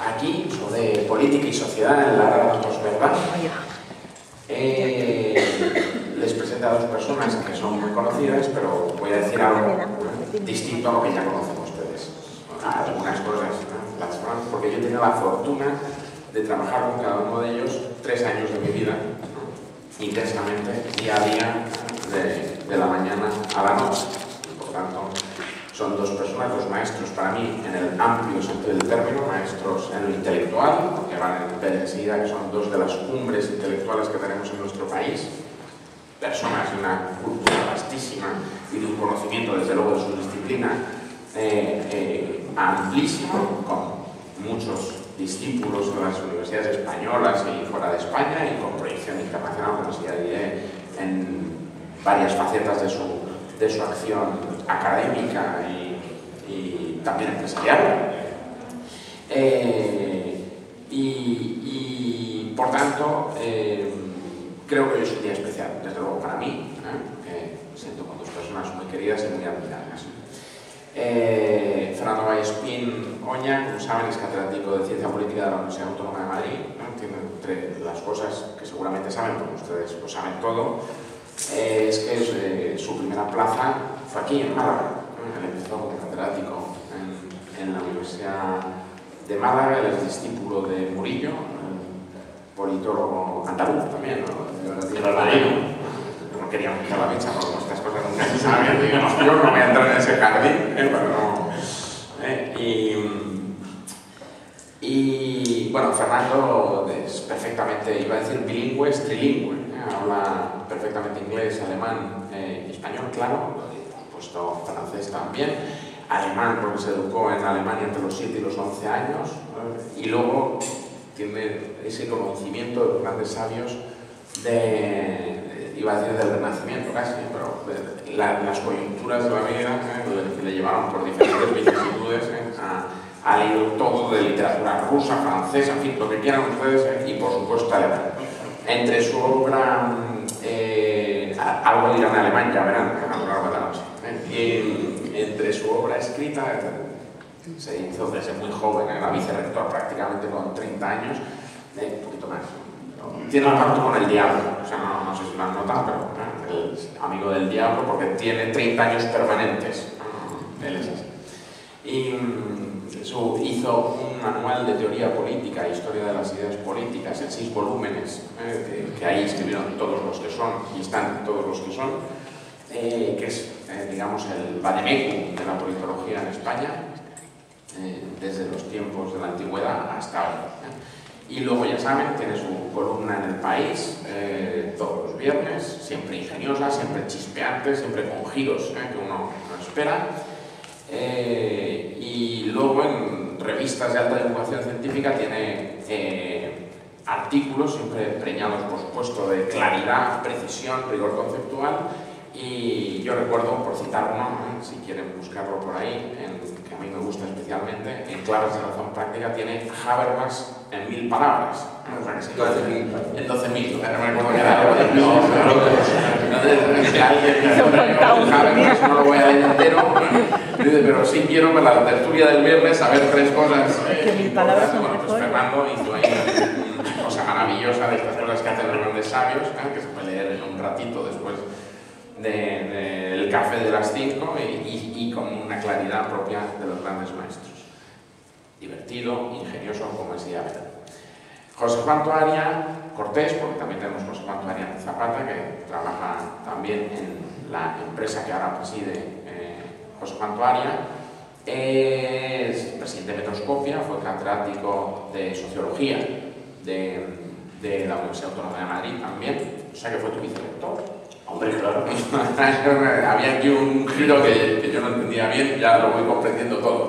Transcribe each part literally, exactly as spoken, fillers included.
aquí sobre política y sociedad en la gran posverdad. Eh, les presento a dos personas que son muy conocidas, pero voy a decir algo distinto a lo que ya conocen ustedes. Algunas cosas, ¿no? Las frases, porque yo he tenido la fortuna de trabajar con cada uno de ellos tres años de mi vida, ¿no? Intensamente, día a día, de, de la mañana a la noche. Por tanto, son dos personas, dos maestros para mí, en el amplio sentido del término, maestros en lo intelectual, porque van a ver enseguida que son dos de las cumbres intelectuales que tenemos en nuestro país, personas de una cultura vastísima y de un conocimiento, desde luego, de su disciplina eh, eh, amplísimo, con muchos discípulos en las universidades españolas y fuera de España, y con proyección internacional, como ya diré, en varias facetas de su, de su acción académica y, y también empresarial. Eh, y, y, por tanto, eh, creo que hoy es un día especial, desde luego para mí, ¿eh? que siento con dos personas muy queridas y muy admiradas. Eh, Fernando Vallespín Oña, como saben, es catedrático de Ciencia Política de la Universidad Autónoma de Madrid, ¿no? Tiene entre las cosas que seguramente saben, porque ustedes lo saben todo, eh, es que es, eh, su primera plaza fue aquí, en Málaga. Él empezó como catedrático en, en la Universidad de Málaga, él es discípulo de Murillo, politólogo andaluz también, ¿no? No queríamos quitar la fecha, porque estas cosas nunca se saben, digamos, yo no voy a entrar en ese jardín, ¿eh? Pero no, ¿eh? y, y, bueno, Fernando es perfectamente, iba a decir bilingüe, es trilingüe, ¿eh? Habla perfectamente inglés, alemán, eh, español, claro, por supuesto francés también, alemán porque se educó en Alemania entre los siete y los once años, ¿eh? Y luego tiene ese conocimiento de los grandes sabios de, iba a decir del Renacimiento casi, pero de, la, las coyunturas de la vida, ¿eh? le, le llevaron por diferentes vicisitudes, ¿eh? a, a leer todo de literatura rusa, francesa, en fin, lo que quieran ustedes, ¿eh? Y por supuesto alemán. Entre su obra, eh, algo dirán en alemán, ya verán a lo largo de la noche, ¿eh? Y entre su obra escrita, se hizo desde muy joven, era vicerrector prácticamente con treinta años, eh, un poquito más. Tiene un pacto con el diablo, o sea, no, no sé si lo han notado, pero ¿eh? El amigo del diablo porque tiene treinta años permanentes, ¿no? Él es así. Y su, hizo un manual de teoría política, historia de las ideas políticas, en seis volúmenes, ¿eh? que, que ahí escribieron todos los que son, y están todos los que son, eh, que es, eh, digamos, el vademecum de la politología en España, Eh, desde los tiempos de la antigüedad hasta hoy. ¿eh? Y luego, ya saben, tiene su columna en El País eh, todos los viernes, siempre ingeniosa, siempre chispeante, siempre con giros ¿eh? que uno no espera. Eh, y luego en revistas de alta divulgación científica tiene eh, artículos siempre preñados, por supuesto, de claridad, precisión, rigor conceptual. Y yo recuerdo, por citar uno, ¿eh? si quieren buscarlo por ahí, en, que a mí me gusta especialmente, en Claves de Razón Práctica, tiene Habermas en mil palabras. ¿no? O sea, que sí, en doce mil, no me recuerdo qué era algo de mil. Entonces, que alguien Habermas, no lo voy a leer entero, ¿no? Dice, pero sí quiero para la tertulia del viernes saber tres cosas. Que mil palabras son bueno, pues Fernando hizo ahí una cosa maravillosa de estas cosas que hacen los grandes sabios, ¿eh? que se puede leer en un ratito después del de, de café de las cinco y, y, y con una claridad propia de los grandes maestros. Divertido, ingenioso, como decía Vera. José Juan Toaria Cortés, porque también tenemos José Juan Toaria Zapata, que trabaja también en la empresa que ahora preside eh, José Juan Toaria, es presidente de Metroscopia, fue catedrático de Sociología de, de la Universidad Autónoma de Madrid también, o sea que fue tu vicerrector. Hombre, claro. Había aquí un giro que, que yo no entendía bien, ya lo voy comprendiendo todo.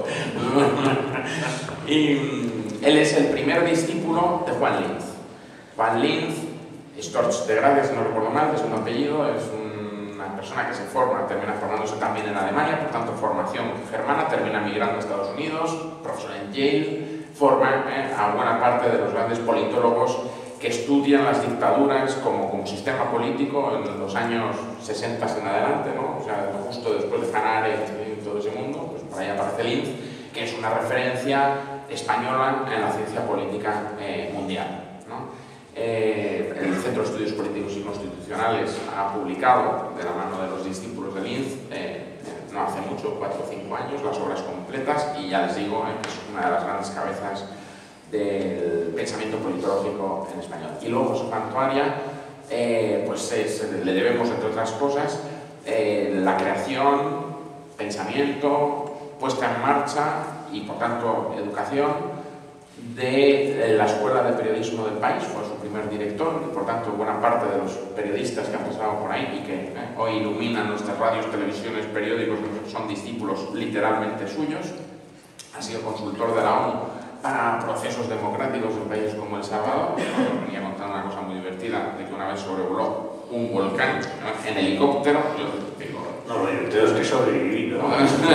Y él es el primer discípulo de Juan Linz. Juan Linz, Storch de Grave, si no recuerdo mal, que es un apellido, es una persona que se forma, termina formándose también en Alemania, por tanto formación germana, termina migrando a Estados Unidos, profesor en Yale, forma eh, a buena parte de los grandes politólogos que estudian las dictaduras como, como sistema político en los años sesenta en adelante, ¿no? O sea, justo después de Hannah Arendt y todo ese mundo, pues por ahí aparece Linz, que es una referencia española en la ciencia política eh, mundial, ¿no? Eh, el Centro de Estudios Políticos y Constitucionales ha publicado, de la mano de los discípulos de Linz, eh, no hace mucho, cuatro o cinco años, las obras completas, y ya les digo eh, que es una de las grandes cabezas del pensamiento politológico en español. Y luego José Pantoaria, eh, pues es, le debemos, entre otras cosas, eh, la creación, pensamiento, puesta en marcha y, por tanto, educación de la Escuela de Periodismo del país. Fue su primer director y, por tanto, buena parte de los periodistas que han pasado por ahí y que eh, hoy iluminan nuestras radios, televisiones, periódicos, son discípulos literalmente suyos. Ha sido consultor de la ONU para procesos democráticos en países como El Salvador. Nos venía a contar una cosa muy divertida de que una vez sobrevoló un volcán, ¿no?, en helicóptero. Yo digo, no, lo divertido es que sobreviví, ¿no?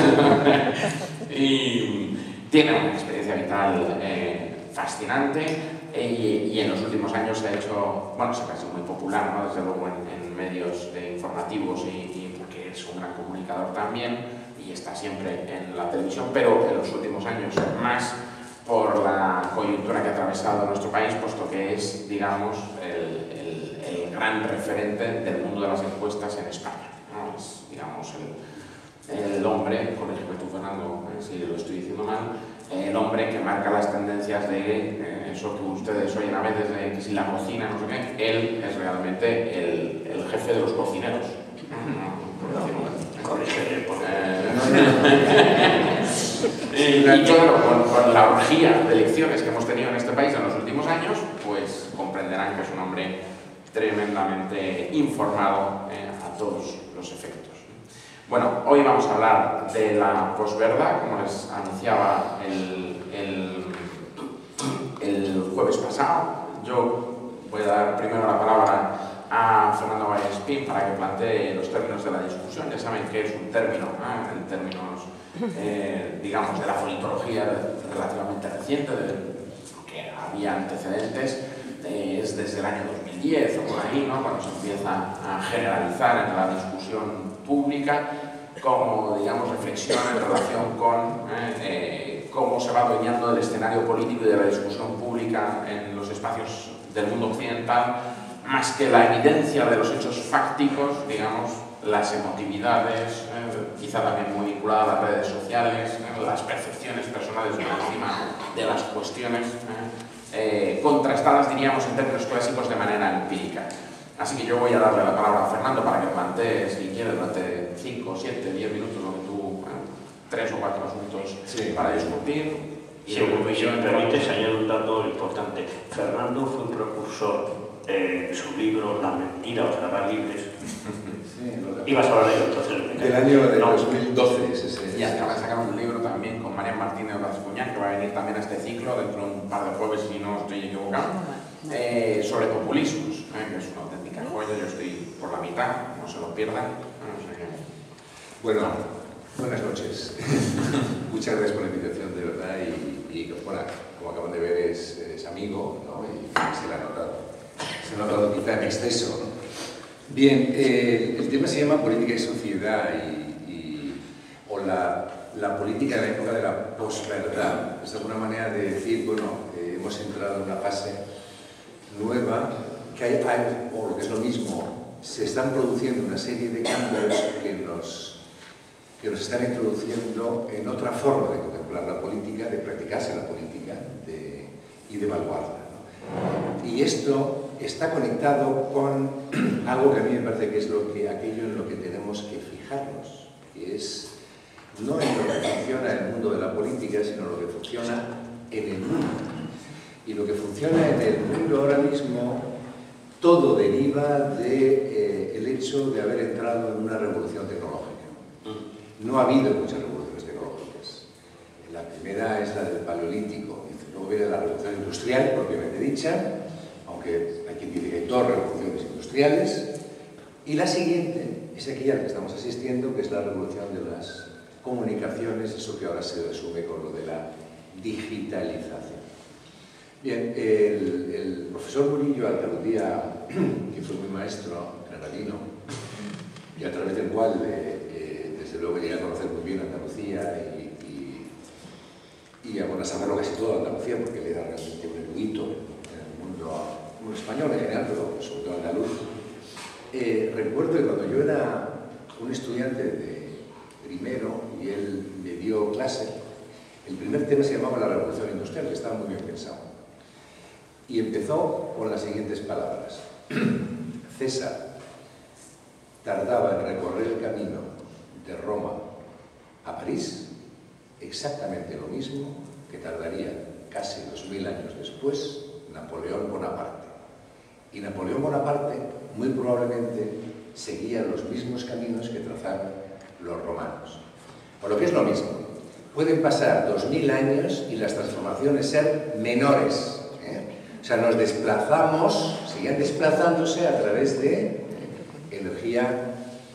Y tiene una experiencia vital eh, fascinante eh, y, y en los últimos años se ha hecho, bueno, se ha hecho muy popular, ¿no?, desde luego en, en medios eh, informativos y, y porque es un gran comunicador también y está siempre en la televisión, pero en los últimos años más por la coyuntura que ha atravesado nuestro país, puesto que es, digamos, el, el, el gran referente del mundo de las encuestas en España, ¿no? Es, digamos, el, el hombre, corrígeme tú, Fernando, eh, si lo estoy diciendo mal, eh, el hombre que marca las tendencias de eh, eso que ustedes oyen a veces, de que si la cocina, no sé qué, él es realmente el, el jefe de los cocineros. Corrígeme, por Y, y claro, con, con la orgía de elecciones que hemos tenido en este país en los últimos años, pues comprenderán que es un hombre tremendamente informado eh, a todos los efectos. Bueno, hoy vamos a hablar de la posverdad, como les anunciaba el, el, el jueves pasado. Yo voy a dar primero la palabra a Fernando Vallespín para que plantee los términos de la discusión. Ya saben que es un término, ¿eh?, en términos Eh, digamos, de la politología relativamente reciente, de, que había antecedentes, eh, es desde el año dos mil diez o por ahí, ¿no?, cuando se empieza a generalizar en la discusión pública como, digamos, reflexión en relación con eh, eh, cómo se va adueñando el escenario político y de la discusión pública en los espacios del mundo occidental, más que la evidencia de los hechos fácticos, digamos, las emotividades, eh, quizá también muy vinculada a las redes sociales, eh, las percepciones personales por encima de las cuestiones, eh, eh, contrastadas, diríamos, en términos clásicos de manera empírica. Así que yo voy a darle la palabra a Fernando para que plantee, si quiere, durante cinco, siete, diez minutos, lo que tú, eh, tres o cuatro asuntos sí. para discutir. Y sí, luego, si me permites, añado un dato importante. Fernando fue un precursor eh, de su libro La mentira os hará libres. Sí, ibas a hablar de ello, entonces. Del año de no. dos mil doce es ese. Y acaba de sacar un libro también con María Martínez Rascuñán, que va a venir también a este ciclo dentro de un par de jueves, si no estoy equivocado, eh, sobre populismos, eh, que es una auténtica joya. Yo estoy por la mitad, no se lo pierdan. No sé qué. Bueno, buenas noches. Muchas gracias por la invitación, de verdad. Y, y bueno, como acaban de ver, es, es amigo, ¿no? Y se le ha notado. Se ha notado quizá en exceso, ¿no? Bien, eh, el tema se llama política y sociedad y, y, o la, la política en la época de la posverdad. Es alguna manera de decir, bueno, eh, hemos entrado en una fase nueva, que hay, hay, o lo que es lo mismo, se están produciendo una serie de cambios que nos, que nos están introduciendo en otra forma de contemplar la política, de practicarse la política de, y de evaluarla, ¿no? Y esto está conectado con algo que a mí me parece que es lo que, aquello en lo que tenemos que fijarnos, que es no en lo que funciona en el mundo de la política, sino en lo que funciona en el mundo. Y lo que funciona en el mundo ahora mismo, todo deriva del de, eh, hecho de haber entrado en una revolución tecnológica. No ha habido muchas revoluciones tecnológicas. La primera es la del Paleolítico, luego viene la revolución industrial, propiamente dicha, aunque hay quien dice que hay dos revoluciones industriales, y la siguiente es aquella a la que estamos asistiendo, que es la revolución de las comunicaciones, eso que ahora se resume con lo de la digitalización. Bien, el, el profesor Murillo Alcaludía, que fue mi maestro granadino, y a través del cual, eh, eh, desde luego, llegué a conocer muy bien Andalucía y, y, y a bueno, saberlo casi todo de Andalucía, porque él era realmente un erudito en el mundo, mundo español en general, pero sobre todo andaluz. Eh, recuerdo que cuando yo era un estudiante de primero y él me dio clase, el primer tema se llamaba la Revolución Industrial, que estaba muy bien pensado. Y empezó con las siguientes palabras. César tardaba en recorrer el camino de Roma a París exactamente lo mismo que tardaría casi dos mil años después Napoleón Bonaparte. Y Napoleón Bonaparte muy probablemente seguía los mismos caminos que trazaron los romanos. Por lo que es lo mismo, pueden pasar dos mil años y las transformaciones ser menores. ¿eh? O sea, nos desplazamos, siguen desplazándose a través de ¿eh? energía,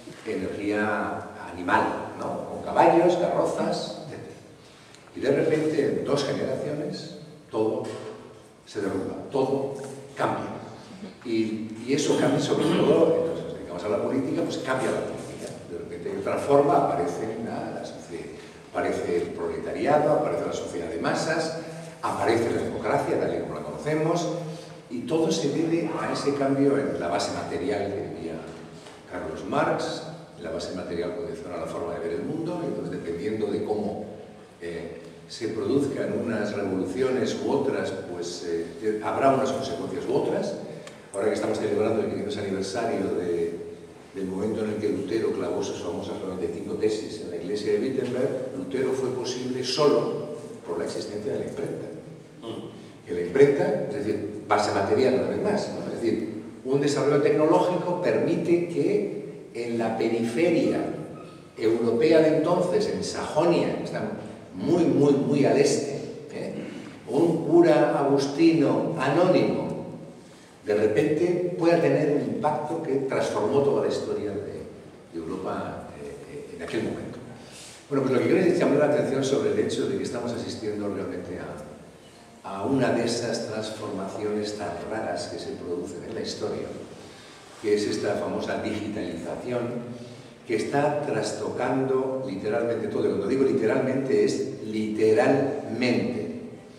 energía animal, ¿no? Con caballos, carrozas, etcétera. Y de repente, en dos generaciones, todo se derrumba, todo cambia. Y, y eso cambia sobre todo, entonces nos dedicamos a la política, pues cambia la política. De repente hay otra forma, aparece, la, la sociedad, aparece el proletariado, aparece la sociedad de masas, aparece la democracia, tal y como la conocemos, y todo se debe a ese cambio en la base material que decía Carlos Marx. La base material condiciona la forma de ver el mundo, y entonces dependiendo de cómo eh, se produzcan unas revoluciones u otras, pues eh, habrá unas consecuencias u otras. Ahora que estamos celebrando el quinientos aniversario de, del momento en el que Lutero clavó sus famosas noventa y cinco tesis en la iglesia de Wittenberg, Lutero fue posible solo por la existencia de la imprenta. Que la imprenta, es decir, base material una vez más, ¿no? Es decir, un desarrollo tecnológico permite que en la periferia europea de entonces, en Sajonia, que está muy, muy, muy al este, ¿eh? un cura agustino anónimo de repente pueda tener un impacto que transformó toda la historia de, de Europa eh, en aquel momento. Bueno, pues lo que quiero es llamar la atención sobre el hecho de que estamos asistiendo realmente a, a una de esas transformaciones tan raras que se producen en la historia, que es esta famosa digitalización que está trastocando literalmente todo. Y cuando digo literalmente es literalmente.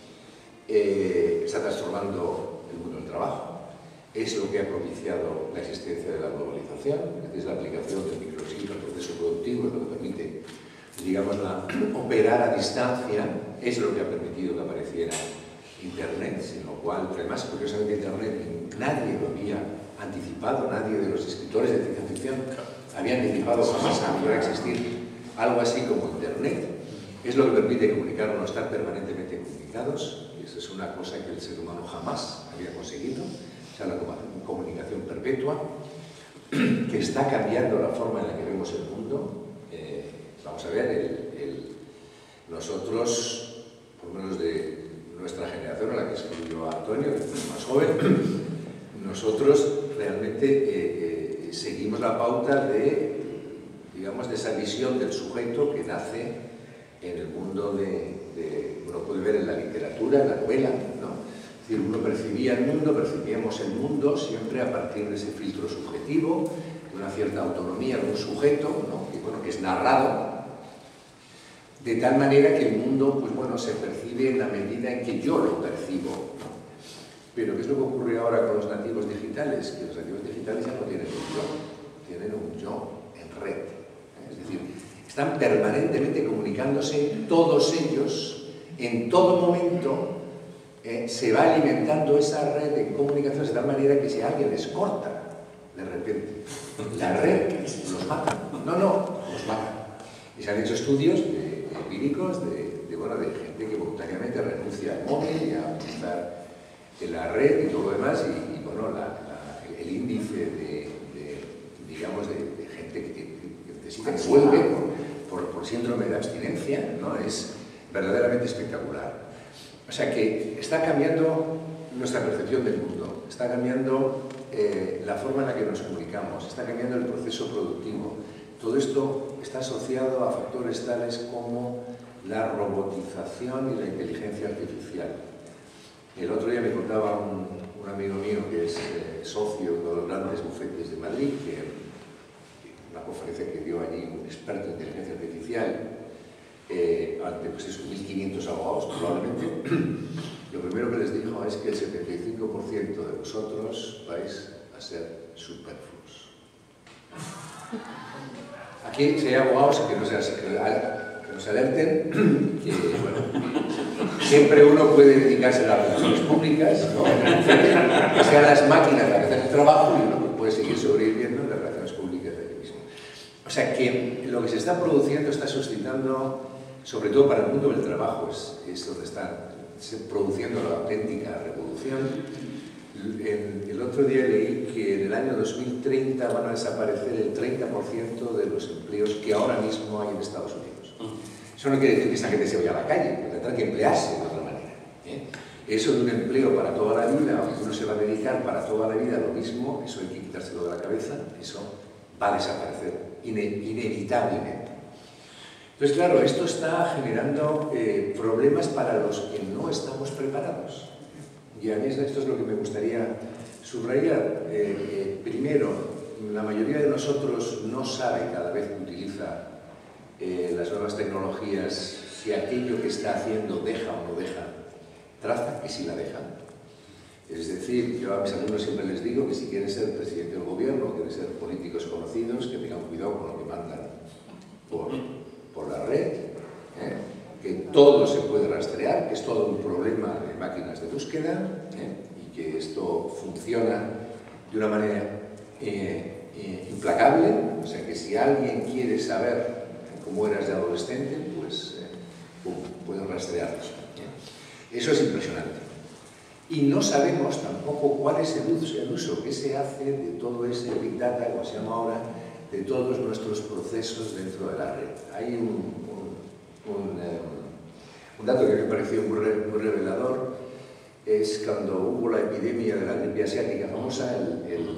Eh, está transformando el mundo del trabajo. Es lo que ha propiciado la existencia de la globalización, es la aplicación del microchip al proceso productivo, es lo que permite, digamos, la, operar a distancia, es lo que ha permitido que apareciera Internet, sin lo cual, además, curiosamente, Internet nadie lo había anticipado, nadie de los escritores de ciencia ficción había anticipado jamás que iba a existir algo así como Internet. Es lo que permite comunicarnos, estar permanentemente comunicados, y eso es una cosa que el ser humano jamás había conseguido. O sea, la comunicación perpetua, que está cambiando la forma en la que vemos el mundo. Eh, vamos a ver, el, el, nosotros, por lo menos de nuestra generación, a la que escribió Antonio, que es más joven, nosotros realmente eh, eh, seguimos la pauta de, digamos, de esa visión del sujeto que nace en el mundo de, de uno puede ver en la literatura, en la novela, ¿no? Es decir, uno percibía el mundo, percibíamos el mundo siempre a partir de ese filtro subjetivo, de una cierta autonomía de un sujeto, ¿no? que, bueno, que es narrado, de tal manera que el mundo, pues bueno, se percibe en la medida en que yo lo percibo, ¿no? Pero ¿qué es lo que ocurre ahora con los nativos digitales? Que los nativos digitales ya no tienen un yo, tienen un yo en red. ¿eh? Es decir, están permanentemente comunicándose todos ellos, en todo momento. Eh, se va alimentando esa red de comunicación de tal manera que si alguien les corta, de repente, la red los mata. No, no, los mata. Y se han hecho estudios de, de empíricos de, de, bueno, de gente que voluntariamente renuncia al móvil y a utilizar la red y todo lo demás, y, y bueno, la, la, el índice de, de digamos, de, de gente que, que, que necesita que vuelve por, por, por síndrome de abstinencia, ¿no? Es verdaderamente espectacular. O sea que está cambiando nuestra percepción del mundo, está cambiando eh, la forma en la que nos comunicamos, está cambiando el proceso productivo. Todo esto está asociado a factores tales como la robotización y la inteligencia artificial. El otro día me contaba un, un amigo mío que es eh, socio de uno de los grandes bufetes de Madrid, que una conferencia que dio allí un experto en inteligencia artificial, eh, ante pues, esos mil quinientos abogados probablemente, lo primero que les dijo es que el setenta y cinco por ciento de vosotros vais a ser superfluos. Aquí si hay abogados que no se, que, que no se alerten, que bueno, siempre uno puede dedicarse a las relaciones públicas, ¿no? Que sean las máquinas las que hacen el trabajo y uno puede seguir sobreviviendo en las relaciones públicas de él mismo. O sea que lo que se está produciendo está suscitando, sobre todo para el mundo del trabajo, es, es donde está produciendo la auténtica revolución. En, el otro día leí que en el año dos mil treinta van a desaparecer el treinta por ciento de los empleos que ahora mismo hay en Estados Unidos. Eso no quiere decir que esa gente se vaya a la calle, porque tendrá que emplearse de otra manera. ¿eh? Eso de un empleo para toda la vida, o que uno se va a dedicar para toda la vida a lo mismo, eso hay que quitárselo de la cabeza, eso va a desaparecer ine inevitablemente. Entonces, claro, esto está generando eh, problemas para los que no estamos preparados. Y a mí esto es lo que me gustaría subrayar. Eh, eh, primero, la mayoría de nosotros no sabe cada vez que utiliza eh, las nuevas tecnologías si aquello que está haciendo deja o no deja traza, que sí la deja. Es decir, yo a mis alumnos siempre les digo que si quieren ser presidente del gobierno, quieren ser políticos conocidos, que tengan cuidado con lo que mandan por, por la red, ¿eh? que todo se puede rastrear, que es todo un problema de máquinas de búsqueda, ¿eh? y que esto funciona de una manera eh, eh, implacable, o sea que si alguien quiere saber cómo eras de adolescente, pues eh, pueden rastrearlos. ¿eh? Eso es impresionante. Y no sabemos tampoco cuál es el uso, el uso que se hace de todo ese Big Data, como se llama ahora, de todos nuestros procesos dentro de la red. Hay un, un, un, eh, un dato que me pareció muy, re, muy revelador, es cuando hubo la epidemia de la gripe asiática famosa, el, el,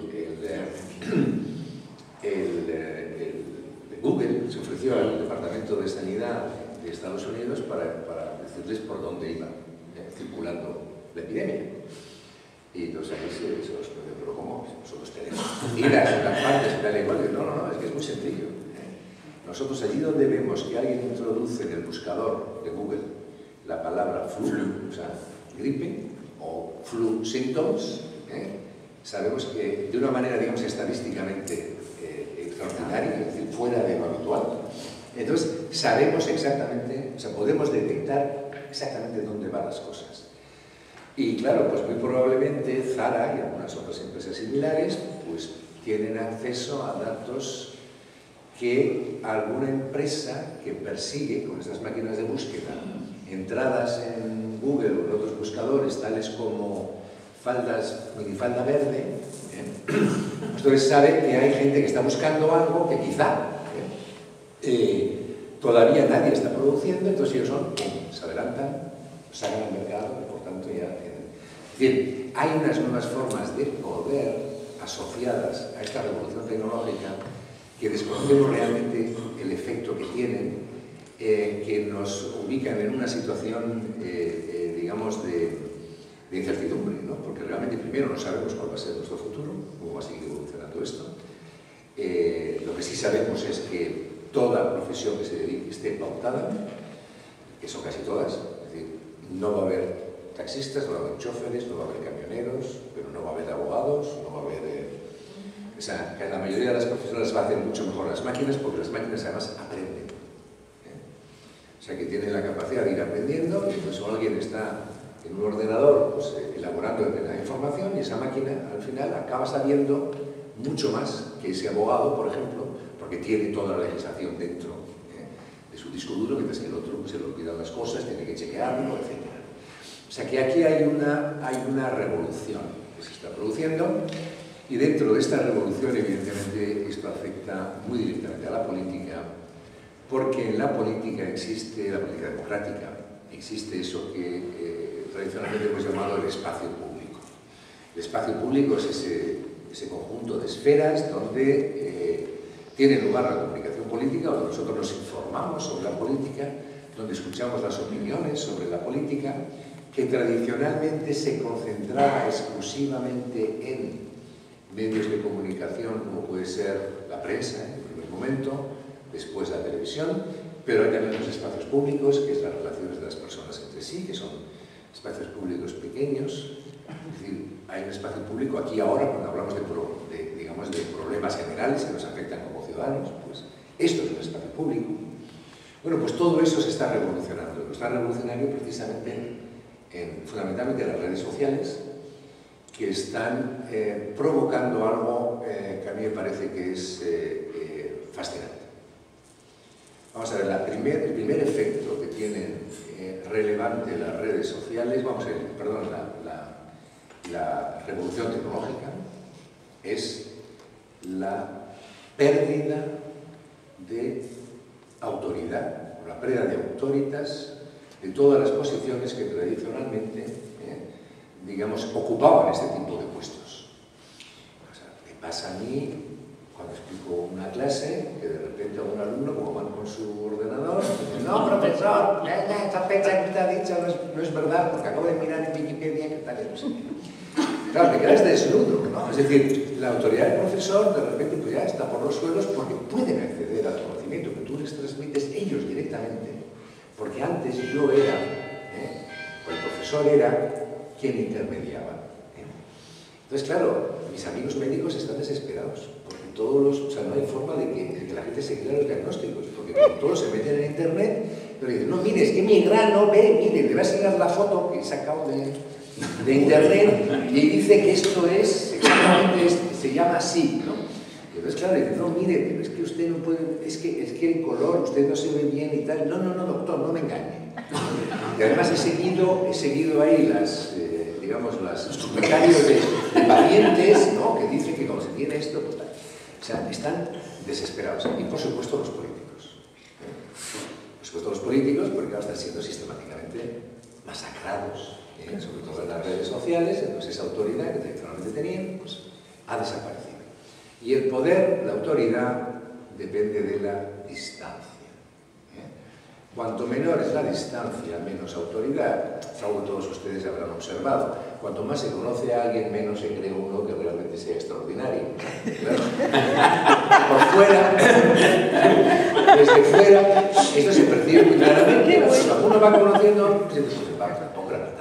el, el, el, el Google se ofreció al Departamento de Sanidad de Estados Unidos para, para decirles por dónde iba eh, circulando la epidemia. Y entonces ahí se, se los pregunté, pero ¿cómo? Nosotros tenemos medidas en las partes y tal igual. No, no, no, es que es muy sencillo. ¿eh? Nosotros allí donde vemos que alguien introduce en el buscador de Google la palabra flu, o sea, gripe, o flu symptoms, ¿eh? sabemos que de una manera, digamos, estadísticamente eh, extraordinaria, es decir, fuera de lo habitual, entonces sabemos exactamente, o sea, podemos detectar exactamente dónde van las cosas. Y claro, pues muy probablemente Zara y algunas otras empresas similares pues tienen acceso a datos que alguna empresa que persigue con estas máquinas de búsqueda entradas en Google o en otros buscadores tales como faldas, minifalda verde, ¿eh? entonces sabe que hay gente que está buscando algo que quizá ¿eh? Eh, todavía nadie está produciendo, entonces ellos son, ¡pum!, se adelantan, sacan al mercado y por tanto ya tienen. Es decir, hay unas nuevas formas de poder asociadas a esta revolución tecnológica que desconocemos realmente el efecto que tienen, eh, que nos ubican en una situación, eh, eh, digamos, de, de incertidumbre, ¿no? Porque realmente primero no sabemos cuál va a ser nuestro futuro, cómo va a seguir evolucionando esto. Eh, lo que sí sabemos es que toda profesión que se dedique esté pautada, que son casi todas, es decir, no va a haber taxistas, no va a haber choferes, no va a haber camioneros, pero no va a haber abogados, no va a haber... Eh, o sea, que la mayoría de las profesiones va a hacer mucho mejor las máquinas, porque las máquinas además aprenden. ¿eh? O sea, que tienen la capacidad de ir aprendiendo, y entonces alguien está en un ordenador pues, eh, elaborando la información, y esa máquina al final acaba sabiendo mucho más que ese abogado, por ejemplo, porque tiene toda la legislación dentro ¿eh? de su disco duro, mientras que el otro pues, se le olvidan las cosas, tiene que chequearlo, etcétera. O sea que aquí hay una, hay una revolución que se está produciendo, y dentro de esta revolución evidentemente esto afecta muy directamente a la política, porque en la política existe, la política democrática, existe eso que eh, tradicionalmente hemos llamado el espacio público. El espacio público es ese, ese conjunto de esferas donde eh, tiene lugar la comunicación política, donde nosotros nos informamos sobre la política, donde escuchamos las opiniones sobre la política, que tradicionalmente se concentraba exclusivamente en medios de comunicación, como puede ser la prensa en el primer momento, después la televisión, Pero hay también los espacios públicos, que es las relaciones de las personas entre sí, que son espacios públicos pequeños. Es decir, hay un espacio público aquí ahora, cuando hablamos de, pro, de, digamos, de problemas generales que nos afectan como ciudadanos, pues esto es un espacio público. Bueno, pues todo eso se está revolucionando. Lo está revolucionando precisamente, en, fundamentalmente en las redes sociales, que están eh, provocando algo eh, que a mí me parece que es eh, eh, fascinante. Vamos a ver, la primer, el primer efecto que tienen eh, relevante las redes sociales, vamos a ver, perdón, la, la, la revolución tecnológica, es la pérdida de autoridad, o la pérdida de autoritas de todas las posiciones que tradicionalmente, eh, digamos, ocupaban este tipo de puestos. O sea, me pasa a mí cuando explico una clase, que de repente a un alumno, como van con su ordenador, dice, no, profesor, esta fecha que usted ha dicho no es, no es verdad, porque acabo de mirar en Wikipedia que tal y no sé qué. Claro, te quedas desnudo, ¿no? Es decir, la autoridad del profesor de repente pues ya está por los suelos porque pueden acceder al conocimiento que tú les transmites ellos directamente. Porque antes yo era, ¿eh? o el profesor era quien intermediaba. ¿eh? Entonces, claro, mis amigos médicos están desesperados. Todos los, o sea, no hay forma de que, de que la gente se crea los diagnósticos, porque todos se meten en internet, pero dicen, no, mire, es que mi grano, ve, mire, le voy a enseñar la foto que he sacado de, de internet y dice que esto es, exactamente, es, se llama así, ¿no? Y entonces, claro, dicen, no, mire, pero es que usted no puede, es que, es que el color, usted no se ve bien y tal. No, no, no, doctor, no me engañe. Y además he seguido, he seguido ahí las, eh, digamos, los comentarios de, de pacientes, ¿no? Que dicen que como se tiene esto, pues tal. O sea, están desesperados. Y por supuesto los políticos. ¿eh? Por supuesto los políticos, porque ahora están siendo sistemáticamente masacrados, ¿eh? sobre todo en las redes sociales. Entonces esa autoridad que tradicionalmente tenían, pues ha desaparecido. Y el poder, la autoridad, depende de la distancia. ¿eh? Cuanto menor es la distancia, menos autoridad. Es algo que todos ustedes habrán observado. Cuanto más se conoce a alguien, menos se cree uno que realmente sea extraordinario. Claro. Por fuera, desde fuera, esto se percibe muy claramente. Cuando uno va conociendo, pues se va, tampoco era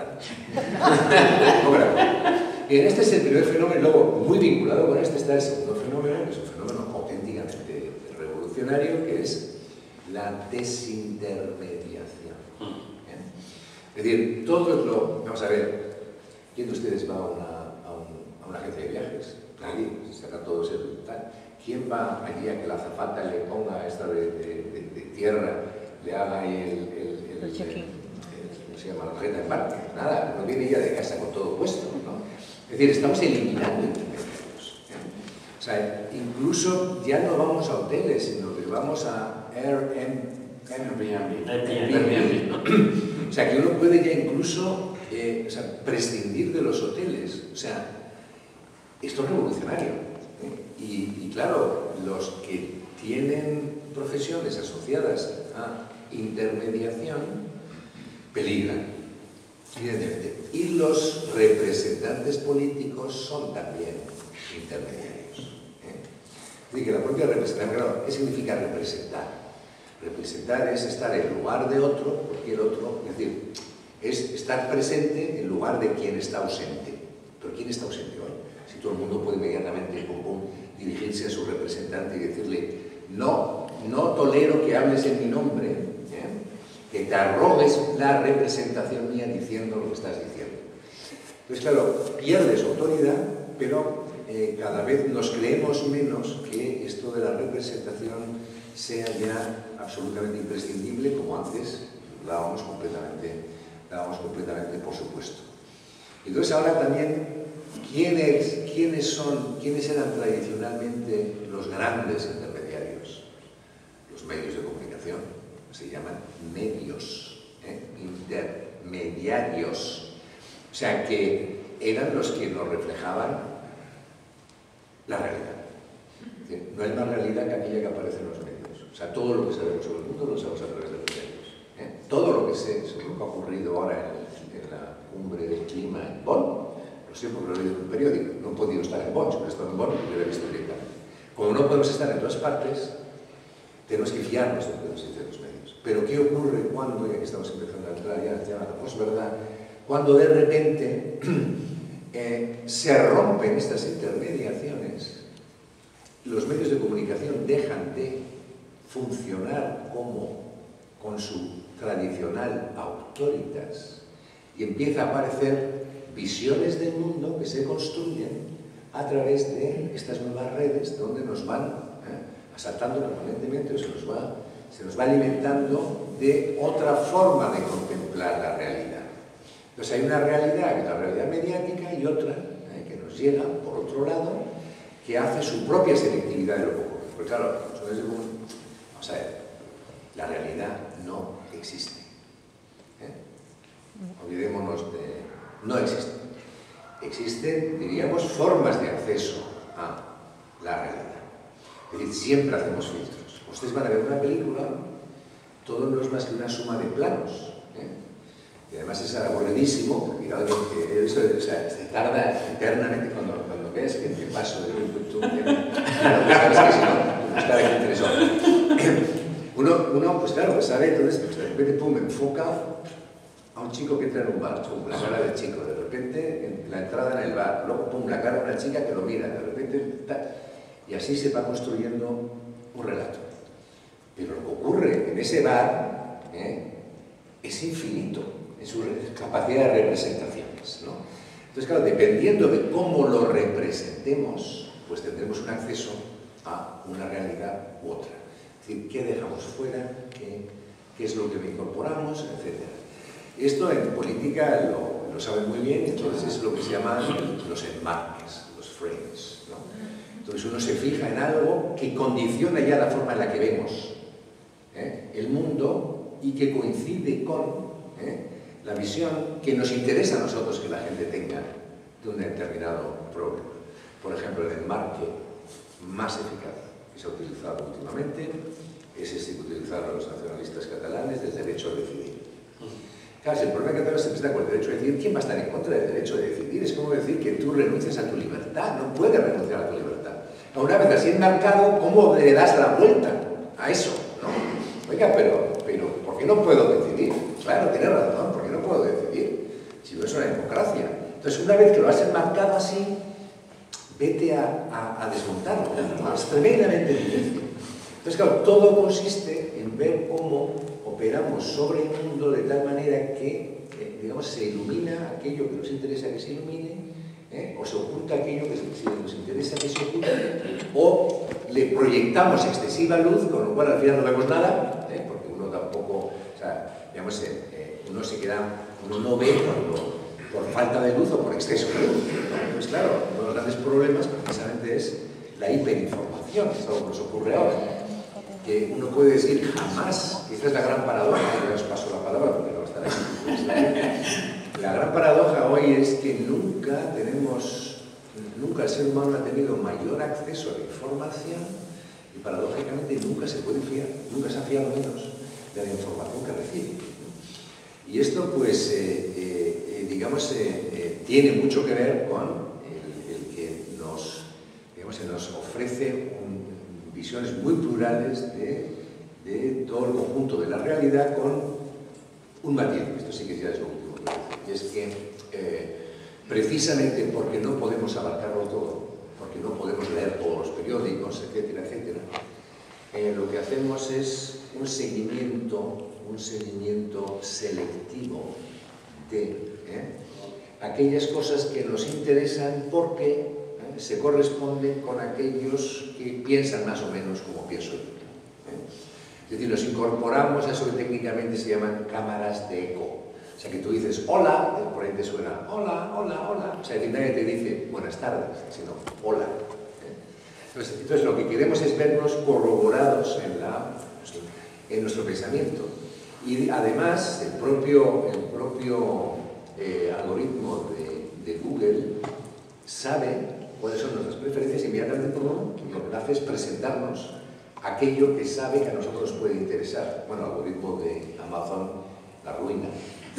tan. Bien, este es el primer fenómeno. Luego, muy vinculado con este, está el segundo fenómeno, que es un fenómeno auténticamente revolucionario, que es la desintermediación. ¿eh? Es decir, todo lo... Vamos a ver. ¿Quién de ustedes va a una, a, un, a una agencia de viajes? Nadie, se saca todos el tal. ¿Quién va allí a que la azafata le ponga esta de, de, de, de tierra, le haga el, el, el, el, el, ¿cómo se llama? La tarjeta de embarque? Nada, no viene ella de casa con todo puesto, ¿no? Es decir, estamos eliminando intermediarios. ¿eh? O sea, incluso ya no vamos a hoteles, sino que vamos a Airbnb. O sea, que uno puede ya incluso eh, o sea, prescindir de los hoteles. O sea, esto es revolucionario. ¿eh? Y, y claro, los que tienen profesiones asociadas a intermediación peligran, evidentemente. Y los representantes políticos son también intermediarios. ¿eh? Es decir, que la propia representación, claro, ¿qué significa representar? Representar es estar en lugar de otro, cualquier otro, es decir, es estar presente en lugar de quien está ausente. ¿Pero quién está ausente hoy? Si todo el mundo puede inmediatamente pum, pum, dirigirse a su representante y decirle, no, no tolero que hables en mi nombre, ¿eh? que te arrogues la representación mía diciendo lo que estás diciendo. Entonces, claro, pierdes autoridad, pero eh, cada vez nos creemos menos que esto de la representación sea ya absolutamente imprescindible, como antes dábamos completamente, dábamos completamente por supuesto. Entonces ahora también, ¿quiénes, quiénes son, quiénes eran tradicionalmente los grandes intermediarios? Los medios de comunicación, se llaman medios, ¿eh? intermediarios. O sea que eran los que nos reflejaban la realidad. No hay más realidad que aquella que aparece en los medios. O sea, todo lo que sabemos sobre el mundo lo sabemos a través de los medios. ¿eh? Todo lo que sé sobre lo que ha ocurrido ahora en, en la cumbre del clima en Bonn, lo sé porque lo he leído en un periódico. No he podido estar en Bonn, si no he estado en Bonn, lo hubiera visto directamente. Como no podemos estar en todas partes, tenemos que fiarnos de lo que nos dicen los medios. Pero ¿qué ocurre cuando, ya que estamos empezando a entrar ya, ya la posverdad, cuando de repente eh, se rompen estas intermediaciones, los medios de comunicación dejan de funcionar como con su tradicional autoritas y empieza a aparecer visiones del mundo que se construyen a través de estas nuevas redes donde nos van eh, asaltando permanentemente, o se nos va, se nos va alimentando de otra forma de contemplar la realidad. Entonces hay una realidad, que es la realidad mediática, y otra eh, que nos llega, por otro lado, que hace su propia selectividad de lo que ocurre. Porque claro, nosotros decimos, vamos a ver, la realidad no existe. ¿Eh? Olvidémonos de... no existe. Existen, diríamos, formas de acceso a la realidad. Es decir, siempre hacemos filtros. Ustedes van a ver una película, todo no es más que una suma de planos. ¿eh? Y además es aburridísimo, porque que eso, o sea, se tarda eternamente cuando, cuando ves que te paso de un punto a otro. Sabes que si no, no estar aquí tres horas. Uno, uno, pues claro, pues sabe, entonces, pues de repente, pum, enfoca a un chico que entra en un bar, pum, la cara del chico, de repente la entrada en el bar, luego pum, la cara de una chica que lo mira, de repente tal, y así se va construyendo un relato. Pero lo que ocurre en ese bar ¿eh? es infinito en su capacidad de representaciones, ¿no? Entonces, claro, dependiendo de cómo lo representemos, pues tendremos un acceso a una realidad u otra. Es decir, qué dejamos fuera, qué, qué es lo que incorporamos, etcétera. Esto en política lo, lo saben muy bien, entonces es lo que se llaman los enmarques, los frames, ¿no? Entonces uno se fija en algo que condiciona ya la forma en la que vemos ¿eh? el mundo y que coincide con ¿eh? la visión que nos interesa a nosotros que la gente tenga de un determinado problema. Por ejemplo, el enmarque más eficaz que se ha utilizado últimamente es ese que utilizaron los nacionalistas catalanes del derecho a decidir. Claro, si el problema catalán se presenta con el derecho a decidir, ¿quién va a estar en contra del derecho a decidir? Es como decir que tú renuncias a tu libertad, no puedes renunciar a tu libertad. Una vez así enmarcado, ¿cómo le das la vuelta a eso? ¿No? Oiga, pero, pero ¿por qué no puedo decidir? Claro, tiene razón, ¿por qué no puedo decidir? Si no es una democracia. Entonces, una vez que lo has enmarcado así, vete a, a, a desmontarlo. ¿No? Es tremendamente difícil. Entonces, claro, todo consiste en ver cómo operamos sobre el mundo de tal manera que, eh, digamos, se ilumina aquello que nos interesa que se ilumine, ¿eh? o se oculta aquello que nos interesa que se oculte, o le proyectamos excesiva luz, con lo cual al final no vemos nada, ¿eh? porque uno tampoco, o sea, digamos, eh, eh, uno se queda, uno no ve cuando, por falta de luz o por exceso de luz, ¿no? Pues claro, uno de los grandes problemas precisamente es la hiperinformación, que es algo que nos ocurre ahora. Que uno puede decir jamás, y esta es la gran paradoja, que os paso la palabra porque no va a estar aquí. La gran paradoja hoy es que nunca tenemos, nunca el ser humano ha tenido mayor acceso a la información y paradójicamente nunca se puede fiar, nunca se ha fiado menos de la información que recibe. Y esto, pues, eh, eh, digamos, eh, eh, tiene mucho que ver con el, el que nos, digamos, se nos ofrece un visiones muy plurales de, de todo el conjunto de la realidad con un matiz, esto sí que ya es lo último que voy a decir, y es que eh, precisamente porque no podemos abarcarlo todo, porque no podemos leer todos los periódicos, etcétera, etcétera, eh, lo que hacemos es un seguimiento, un seguimiento selectivo de eh, aquellas cosas que nos interesan porque se corresponden con aquellos que piensan más o menos como pienso yo. ¿eh? Es decir, los incorporamos a eso que técnicamente se llaman cámaras de eco. O sea, que tú dices hola, por ahí te suena hola, hola, hola. O sea, que nadie te dice buenas tardes, sino hola. ¿eh? Entonces, entonces, lo que queremos es vernos corroborados en, la, en nuestro pensamiento. Y además, el propio, el propio eh, algoritmo de, de Google sabe cuáles son nuestras preferencias, inmediatamente uno lo que hace es presentarnos aquello que sabe que a nosotros puede interesar. Bueno, el algoritmo de Amazon la ruina.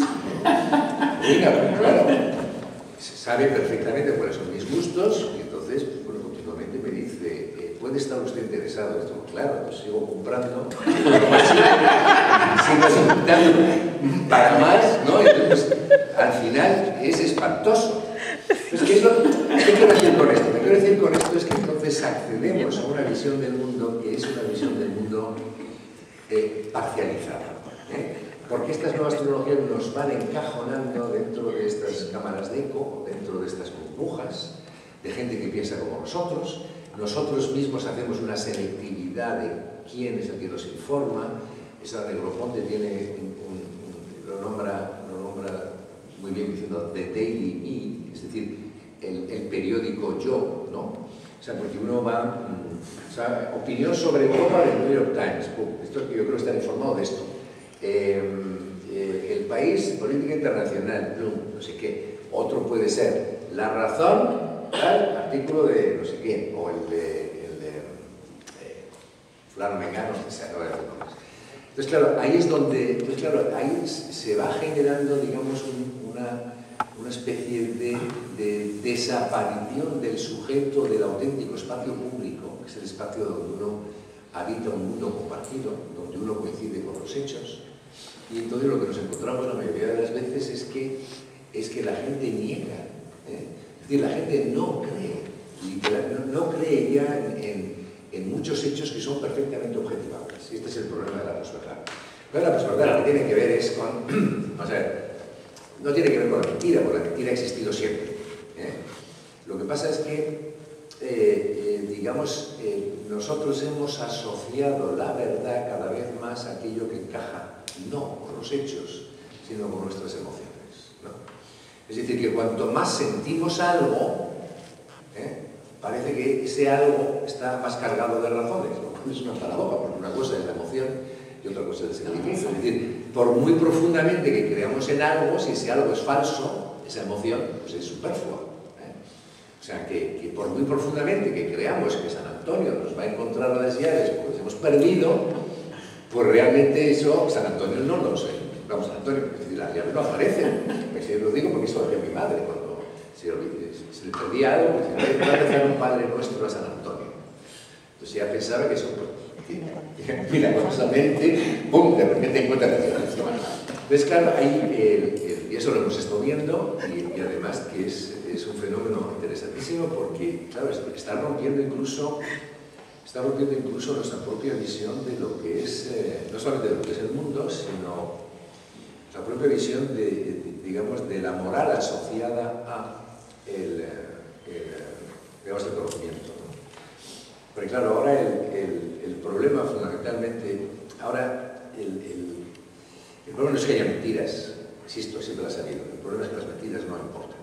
Ruina, pero claro, sabe perfectamente cuáles son mis gustos y entonces, bueno, continuamente me dice, eh, ¿puede estar usted interesado en esto? Claro, pues sigo comprando, sigo solicitando para más, ¿no? Entonces, al final es espantoso. Pues, ¿qué, es lo, ¿Qué quiero decir con esto? Lo que quiero decir con esto es que entonces accedemos a una visión del mundo que es una visión del mundo eh, parcializada. ¿eh? Porque estas nuevas tecnologías nos van encajonando dentro de estas cámaras de eco, dentro de estas burbujas, de gente que piensa como nosotros. Nosotros mismos hacemos una selectividad de quién es el que nos informa. Esa Negroponte tiene un, un, lo, nombra, lo nombra muy bien diciendo The Daily Me, es decir, el, el periódico yo, ¿no? O sea, porque uno va, o sea, opinión sobre Copa del New York Times, esto yo creo que estar informado de esto. Eh, eh, el país, política internacional, no sé qué. Otro puede ser La Razón, tal artículo de no sé quién, o el de, el de eh, fulano mengano, no sé, no voy a decir nombres. Entonces, claro, ahí es donde, entonces, claro, ahí se va generando, digamos, un, una, una especie de, de desaparición del sujeto del auténtico espacio público, que es el espacio donde uno habita un mundo compartido, donde uno coincide con los hechos. Y entonces lo que nos encontramos la mayoría de las veces es que, es que la gente niega. ¿eh? Es decir, la gente no cree, literal, no, no cree ya en, en, en muchos hechos que son perfectamente objetivables. Y este es el problema de la posverdad. Pero la posverdad lo que tiene que ver es con... Vamos a ver, no tiene que ver con la mentira, porque la mentira ha existido siempre. ¿eh? Lo que pasa es que, eh, eh, digamos, eh, nosotros hemos asociado la verdad cada vez más a aquello que encaja, no con los hechos, sino con nuestras emociones. ¿no? Es decir, que cuanto más sentimos algo, ¿eh? parece que ese algo está más cargado de razones, lo cual es una paradoja, porque una cosa es la emoción y otra cosa es el sentimiento. Es decir, por muy profundamente que creamos en algo, si ese algo es falso, esa emoción pues es superflua. ¿eh? O sea, que, que por muy profundamente que creamos que San Antonio nos va a encontrar a las llaves, pues hemos perdido, pues realmente eso, San Antonio no lo sé. Vamos, San Antonio, las llaves no aparecen. Yo lo digo porque eso lo hacía mi madre cuando se, se le perdía algo, pues se le iba a rezar un Padre Nuestro a San Antonio. Entonces ella pensaba que eso, pues, milagrosamente, ¡pum!, de repente encuentra la llave. Entonces, claro, ahí, el, el, y eso lo hemos estado viendo, y, y además que es, es un fenómeno interesantísimo porque, claro, está rompiendo incluso, está rompiendo incluso nuestra propia visión de lo que es, eh, no solamente de lo que es el mundo, sino la propia visión de, de, digamos, de la moral asociada a el, el, digamos, el conocimiento. ¿no? Porque claro, ahora el, el, el problema fundamentalmente, ahora el, el, el problema no es que haya mentiras, insisto, siempre las ha habido, el problema es que las mentiras no importan.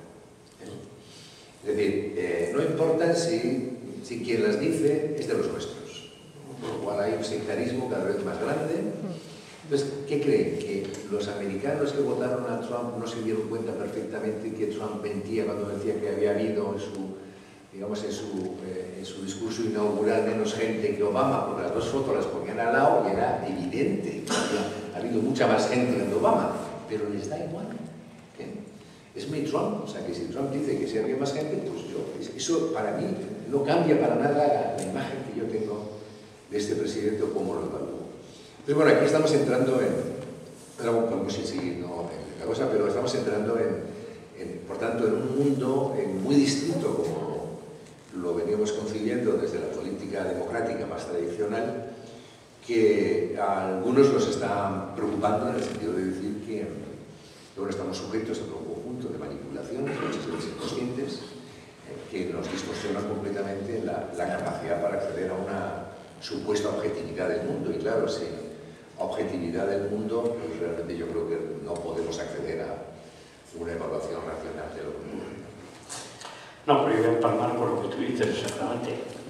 ¿eh? Es decir, eh, no importan si, si quien las dice es de los nuestros, por lo cual hay un sectarismo cada vez más grande. Entonces, ¿qué creen? ¿Que los americanos que votaron a Trump no se dieron cuenta perfectamente que Trump mentía cuando decía que había habido en su, digamos, en su, eh, en su discurso inaugural menos gente que Obama? Porque las dos fotos las ponían al lado y era evidente que había ha habido mucha más gente que Obama, pero les da igual. ¿eh? Es mi Trump, o sea que si Trump dice que si había más gente, pues yo, eso para mí no cambia para nada la, la imagen que yo tengo de este presidente o cómo lo evalúo. Entonces, bueno, aquí estamos entrando en, no podemos ir siguiendo la cosa, pero estamos entrando en, en por tanto, en un mundo en muy distinto como lo veníamos concibiendo desde la política democrática más tradicional, que a algunos nos está preocupando en el sentido de decir que, que bueno, estamos sujetos a un conjunto de manipulaciones, muchas veces inconscientes, eh, que nos distorsionan completamente la, la capacidad para acceder a una supuesta objetividad del mundo. Y claro, sin objetividad del mundo, pues realmente yo creo que no podemos acceder a una evaluación racional de lo que ocurre. No, pero yo voy a empalmar por lo que tú dices exactamente.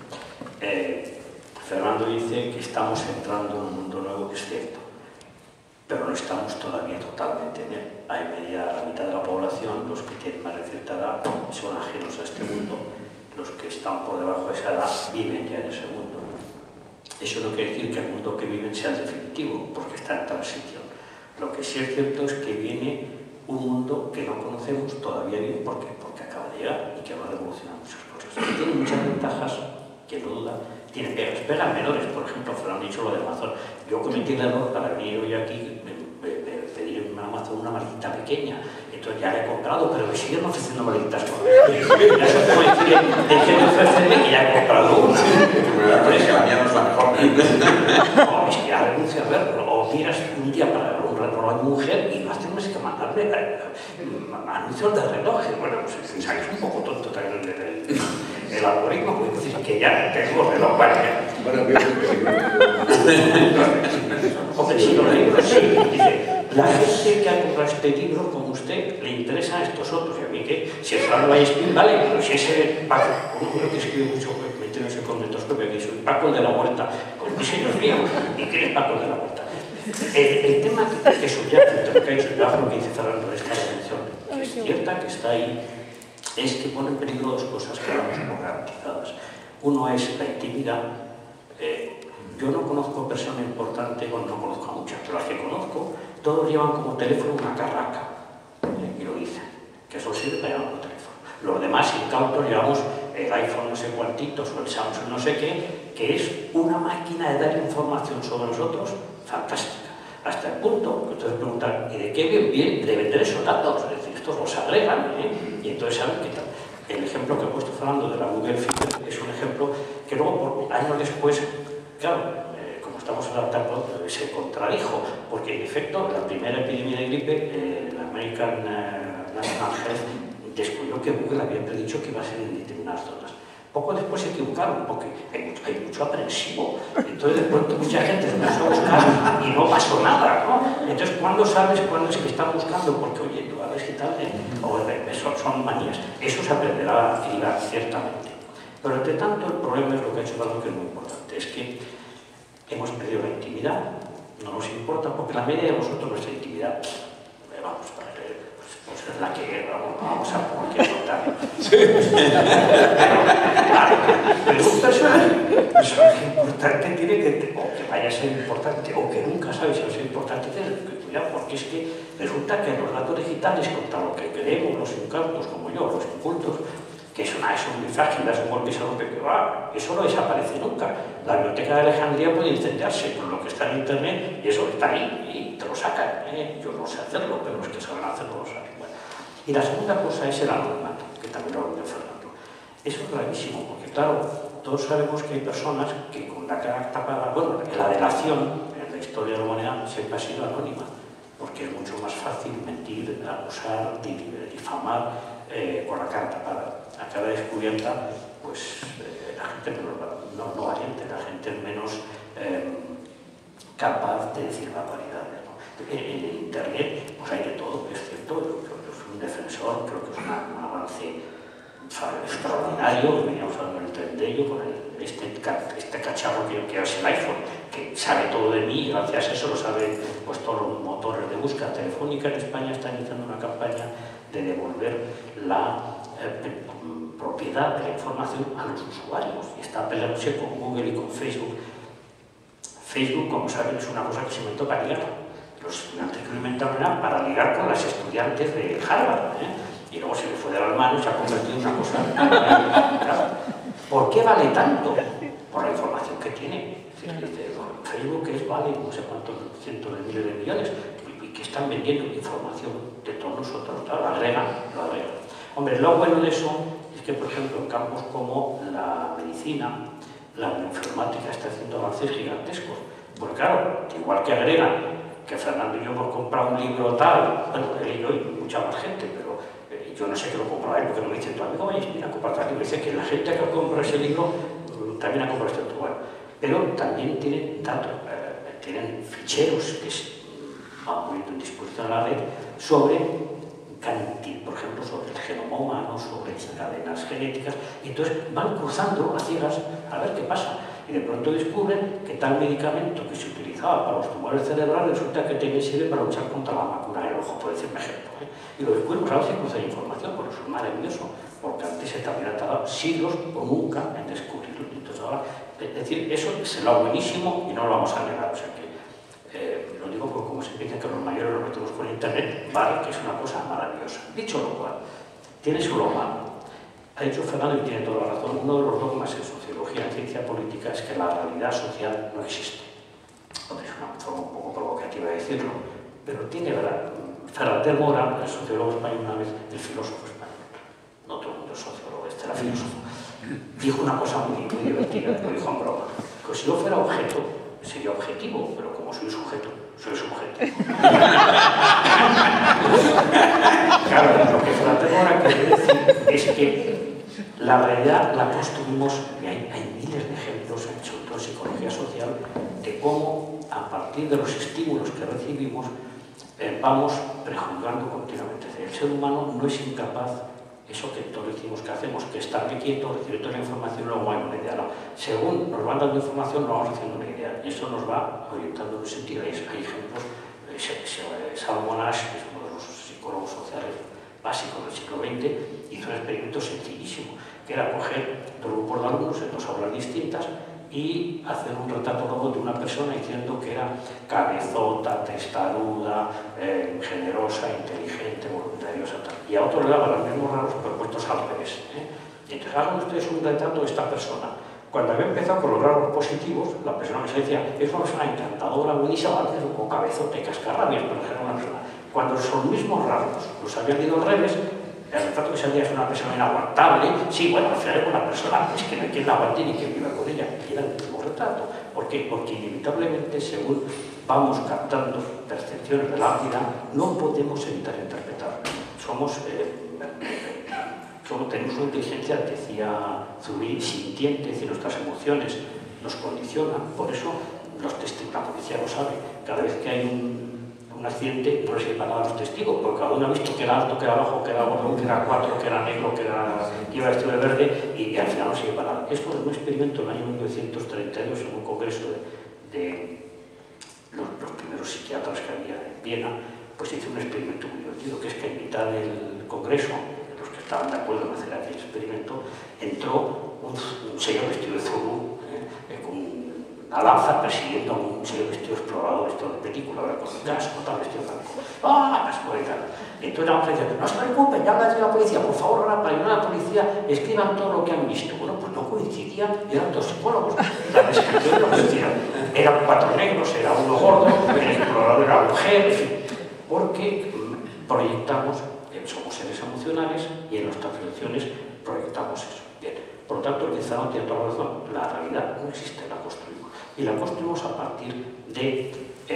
Eh, Fernando dice que estamos entrando en un mundo nuevo, que es cierto, pero no estamos todavía totalmente en él. Hay media, la mitad de la población, los que tienen más de cierta edad, son ajenos a este mundo. Los que están por debajo de esa edad viven ya en ese mundo. Eso no quiere decir que el mundo que viven sea el definitivo, porque está en transición. Lo que sí es cierto es que viene un mundo que no conocemos todavía bien, ¿por qué? Porque acaba de llegar y que va a revolucionar muchas cosas. Y tiene muchas ventajas, que no duda, tiene pegas, pegas menores. Por ejemplo, Fran ha dicho lo de Amazon. Yo cometí el error para venir hoy aquí, me, me, me pedí en Amazon una maletita pequeña, entonces ya la he comprado, pero me siguen ofreciendo maletitas con ya se puede decir, dejé de ofrecerme que ya he comprado una. Me da cuenta que la mía no es la mejor. No, es que ya renuncio a verlo. O miras un día para un reloj de mujer y vas a tener que mandarle anuncios de relojes. Bueno, pues es un poco tonto también el, el, el algoritmo, puede decir que ya tengo reloj para que... Bueno, Hombre, si lo leí, sí, dice, la gente que ha comprado este libro, como usted, le interesan estos otros. Y a mí que, si el Fran Vallespín, vale, pero si ese Paco, uno creo que escribe mucho, me entiendo ese conmentoscopio, que soy Paco de la Huerta, pues diseños míos, ¿y quién es Paco de la Huerta? El, el tema que, que subyace entre lo que ha dicho el lo que dice Fernando de esta dimensión, que es cierta, que está ahí, es que pone en peligro dos cosas que vamos por garantizadas. Uno es la intimidad. Eh, yo no conozco a persona importante, bueno, no conozco a muchas, pero las que conozco, todos llevan como teléfono una carraca, eh, y lo dicen, que eso sirve para llevar un teléfono. Los demás incautos llevamos el iPhone no sé cuantitos o el Samsung no sé qué, que es una máquina de dar información sobre nosotros fantástica. Hasta el punto que ustedes preguntan, ¿y de qué bien, bien de vender esos datos? Es decir, estos los agregan, ¿eh? Y entonces saben qué tal. El ejemplo que he puesto Fernando de la Google Fit es un ejemplo que luego, por años después, claro, eh, como estamos adaptando, eh, se contradijo, porque en efecto, la primera epidemia de gripe, eh, la American eh, National Health descubrió que Google había predicho que iba a ser en determinadas zonas. Poco después se equivocaron, porque hay mucho, hay mucho aprensivo. Entonces, de pronto, mucha gente se empezó a buscar y no pasó nada, ¿no? Entonces, ¿cuándo sabes cuándo es que están buscando? Porque, oye, tú a ver si tal, ¿eh? O son, son manías. Eso se aprenderá a adquirir ciertamente. Pero, entre tanto, el problema es lo que ha hecho algo que es muy importante. Es que hemos perdido la intimidad. No nos importa, porque la media de nosotros, nuestra intimidad, eh, vamos, para pues es la que vamos, vamos a cualquier notario. Pero un personaje, un personaje importante tiene que, o que vaya a ser importante, o que nunca sabe si va a ser importante, tiene que cuidar, porque es que resulta que los datos digitales, contra lo que creemos los incautos como yo, los incultos, que es una, eso es muy frágil, es un golpe y se rompe, que va, eso no desaparece nunca. La biblioteca de Alejandría puede incendiarse con lo que está en internet y eso está ahí y te lo sacan, ¿eh? Yo no sé hacerlo, pero los que saben hacerlo lo saben. Bueno. Y la segunda cosa es el anonimato, que también lo habló Fernando. Eso es gravísimo, porque claro, todos sabemos que hay personas que con la cara tapada, bueno, la delación en la historia de la humanidad siempre ha sido anónima, porque es mucho más fácil mentir, acusar, difamar, Eh, con la cara tapada. A cara descubierta, pues eh, la gente no, no, no valiente, la gente es menos eh, capaz de decir barbaridades, ¿no? En, en Internet pues hay de todo, es cierto, yo creo que soy un defensor, creo que es una, un avance extraordinario, veníamos hablando en el tren de ello, con el, este, este cacharro que, que es el iPhone, que sabe todo de mí, y gracias a eso lo saben pues, todos los motores de búsqueda telefónica. En España está iniciando una campaña de devolver la eh, propiedad de la información a los usuarios, y está peleándose con Google y con Facebook. Facebook, como saben, es una cosa que se inventó para ligar. Los estudiantes que lo inventaron era para ligar con las estudiantes de Harvard, ¿eh? Y luego se le fue de las manos y se ha convertido en una cosa. Claro. ¿Por qué vale tanto? Por la información que tiene. Es decir, Facebook es vale no sé cuántos cientos de miles de millones, y que están vendiendo información de todos nosotros, claro, lo agregan, lo agregan. Hombre, lo bueno de eso es que, por ejemplo, en campos como la medicina, la informática está haciendo avances gigantescos. Pues claro, igual que agregan que Fernando y yo hemos comprado un libro tal, bueno, él y yo y mucha más gente, pero eh, yo no sé que lo compró él, porque no me dice, tu amigo vaya a comprar tal libro, dice que la gente que compra ese libro también ha comprado este otro. Bueno, pero también tienen datos, eh, tienen ficheros que es, van poniendo en disposición a la red sobre cantidad, por ejemplo, sobre el genoma humano, sobre cadenas genéticas, y entonces van cruzando a ciegas a ver qué pasa. Y de pronto descubren que tal medicamento que se utilizaba para los tumores cerebrales resulta que también sirve para luchar contra la macula del ojo, por decir un ejemplo, ¿eh? Y lo descubrimos a veces cruzar información, por eso es maravilloso, porque antes se también ha tardado siglos o nunca en descubrirlo. Entonces ahora, es decir, eso es lo buenísimo y no lo vamos a negar. O sea que, eh, lo digo porque como se dice que los mayores lo metemos por internet, vale, que es una cosa maravillosa. Dicho lo cual, tiene su lo malo. Ha dicho Fernando, y tiene toda la razón, uno de los dogmas en sociología, en ciencia política, es que la realidad social no existe. Hombre, es una forma un poco provocativa de decirlo, pero tiene verdad. Fernández Mora, el sociólogo español, una vez, el filósofo español, no todo el mundo es sociólogo, este era filósofo, dijo una cosa muy, muy divertida, lo dijo en broma, que si yo fuera objeto, sería objetivo, pero como soy sujeto, soy sujeto. Claro, lo que Fernández Mora quiere decir es que la realidad la construimos, y hay, hay miles de ejemplos, sobre todo en psicología social, de cómo a partir de los estímulos que recibimos eh, vamos prejuzgando continuamente. El ser humano no es incapaz, eso que todos decimos que hacemos, que estarme quieto, recibir toda la información y luego hay una idea. No. Según nos van dando información, nos vamos haciendo una idea y eso nos va orientando en un sentido. Hay, hay ejemplos, eh, Salomón Asch, que es uno de los psicólogos sociales básicos del siglo veinte, hizo un experimento sencillísimo, que era coger dos grupos de alumnos en dos aulas distintas y hacer un retrato luego de una persona diciendo que era cabezota, testaruda, eh, generosa, inteligente, voluntariosa, tal. Y a otro le daban los mismos rasgos, pero puestos al revés. ¿eh? Y entonces hagan ustedes un retrato de esta persona. Cuando había empezado con los rasgos positivos, la persona que se decía es una persona encantadora, buenísima, a veces un poco cabezota y cascarrabias, pero era una persona. Cuando son los mismos rasgos los habían ido al revés, el retrato que salía es una persona inaguantable. Sí, bueno, al final es una persona, es que no hay quien la aguante ni quien viva con ella. Y era el mismo retrato. ¿Por qué? Porque inevitablemente, según vamos captando percepciones de la vida, no podemos evitar interpretar. Somos, eh, somos tenemos una inteligencia, decía Zubiri, sintiente, es decir, nuestras emociones nos condicionan. Por eso los testigos, la policía lo sabe, cada vez que hay un un accidente no les sirve nada a los testigos, porque cada uno ha visto que era alto, que era bajo, que era gordo, que era cuatro, que era negro, que, era, que iba vestido de verde, y, y al final no sirve para nada. Esto es un experimento en el año mil novecientos treinta y dos en un congreso de, de los, los primeros psiquiatras que había en Viena, pues hizo un experimento muy divertido, que es que en mitad del congreso, los que estaban de acuerdo en hacer aquel experimento, entró un, un señor vestido de zurú, eh, con una lanza persiguiendo a un señor vestido explorador, esto de película, ahora con el casco, tal, vestido blanco. ¡Ah! Casco y tal. Entonces la otra dice, no se preocupen, ya habla de la policía, por favor, ahora para ayudar a la policía, escriban todo lo que han visto. Bueno, pues no coincidía, eran dos psicólogos. La descripción no coincidía. Eran cuatro negros, era uno gordo, el explorador era mujer, en fin. Porque proyectamos, somos seres emocionales y en nuestras relaciones proyectamos eso. Bien. Por lo tanto, el que Zano tiene toda la razón, la realidad no existe, la construimos. Y la construimos a partir de,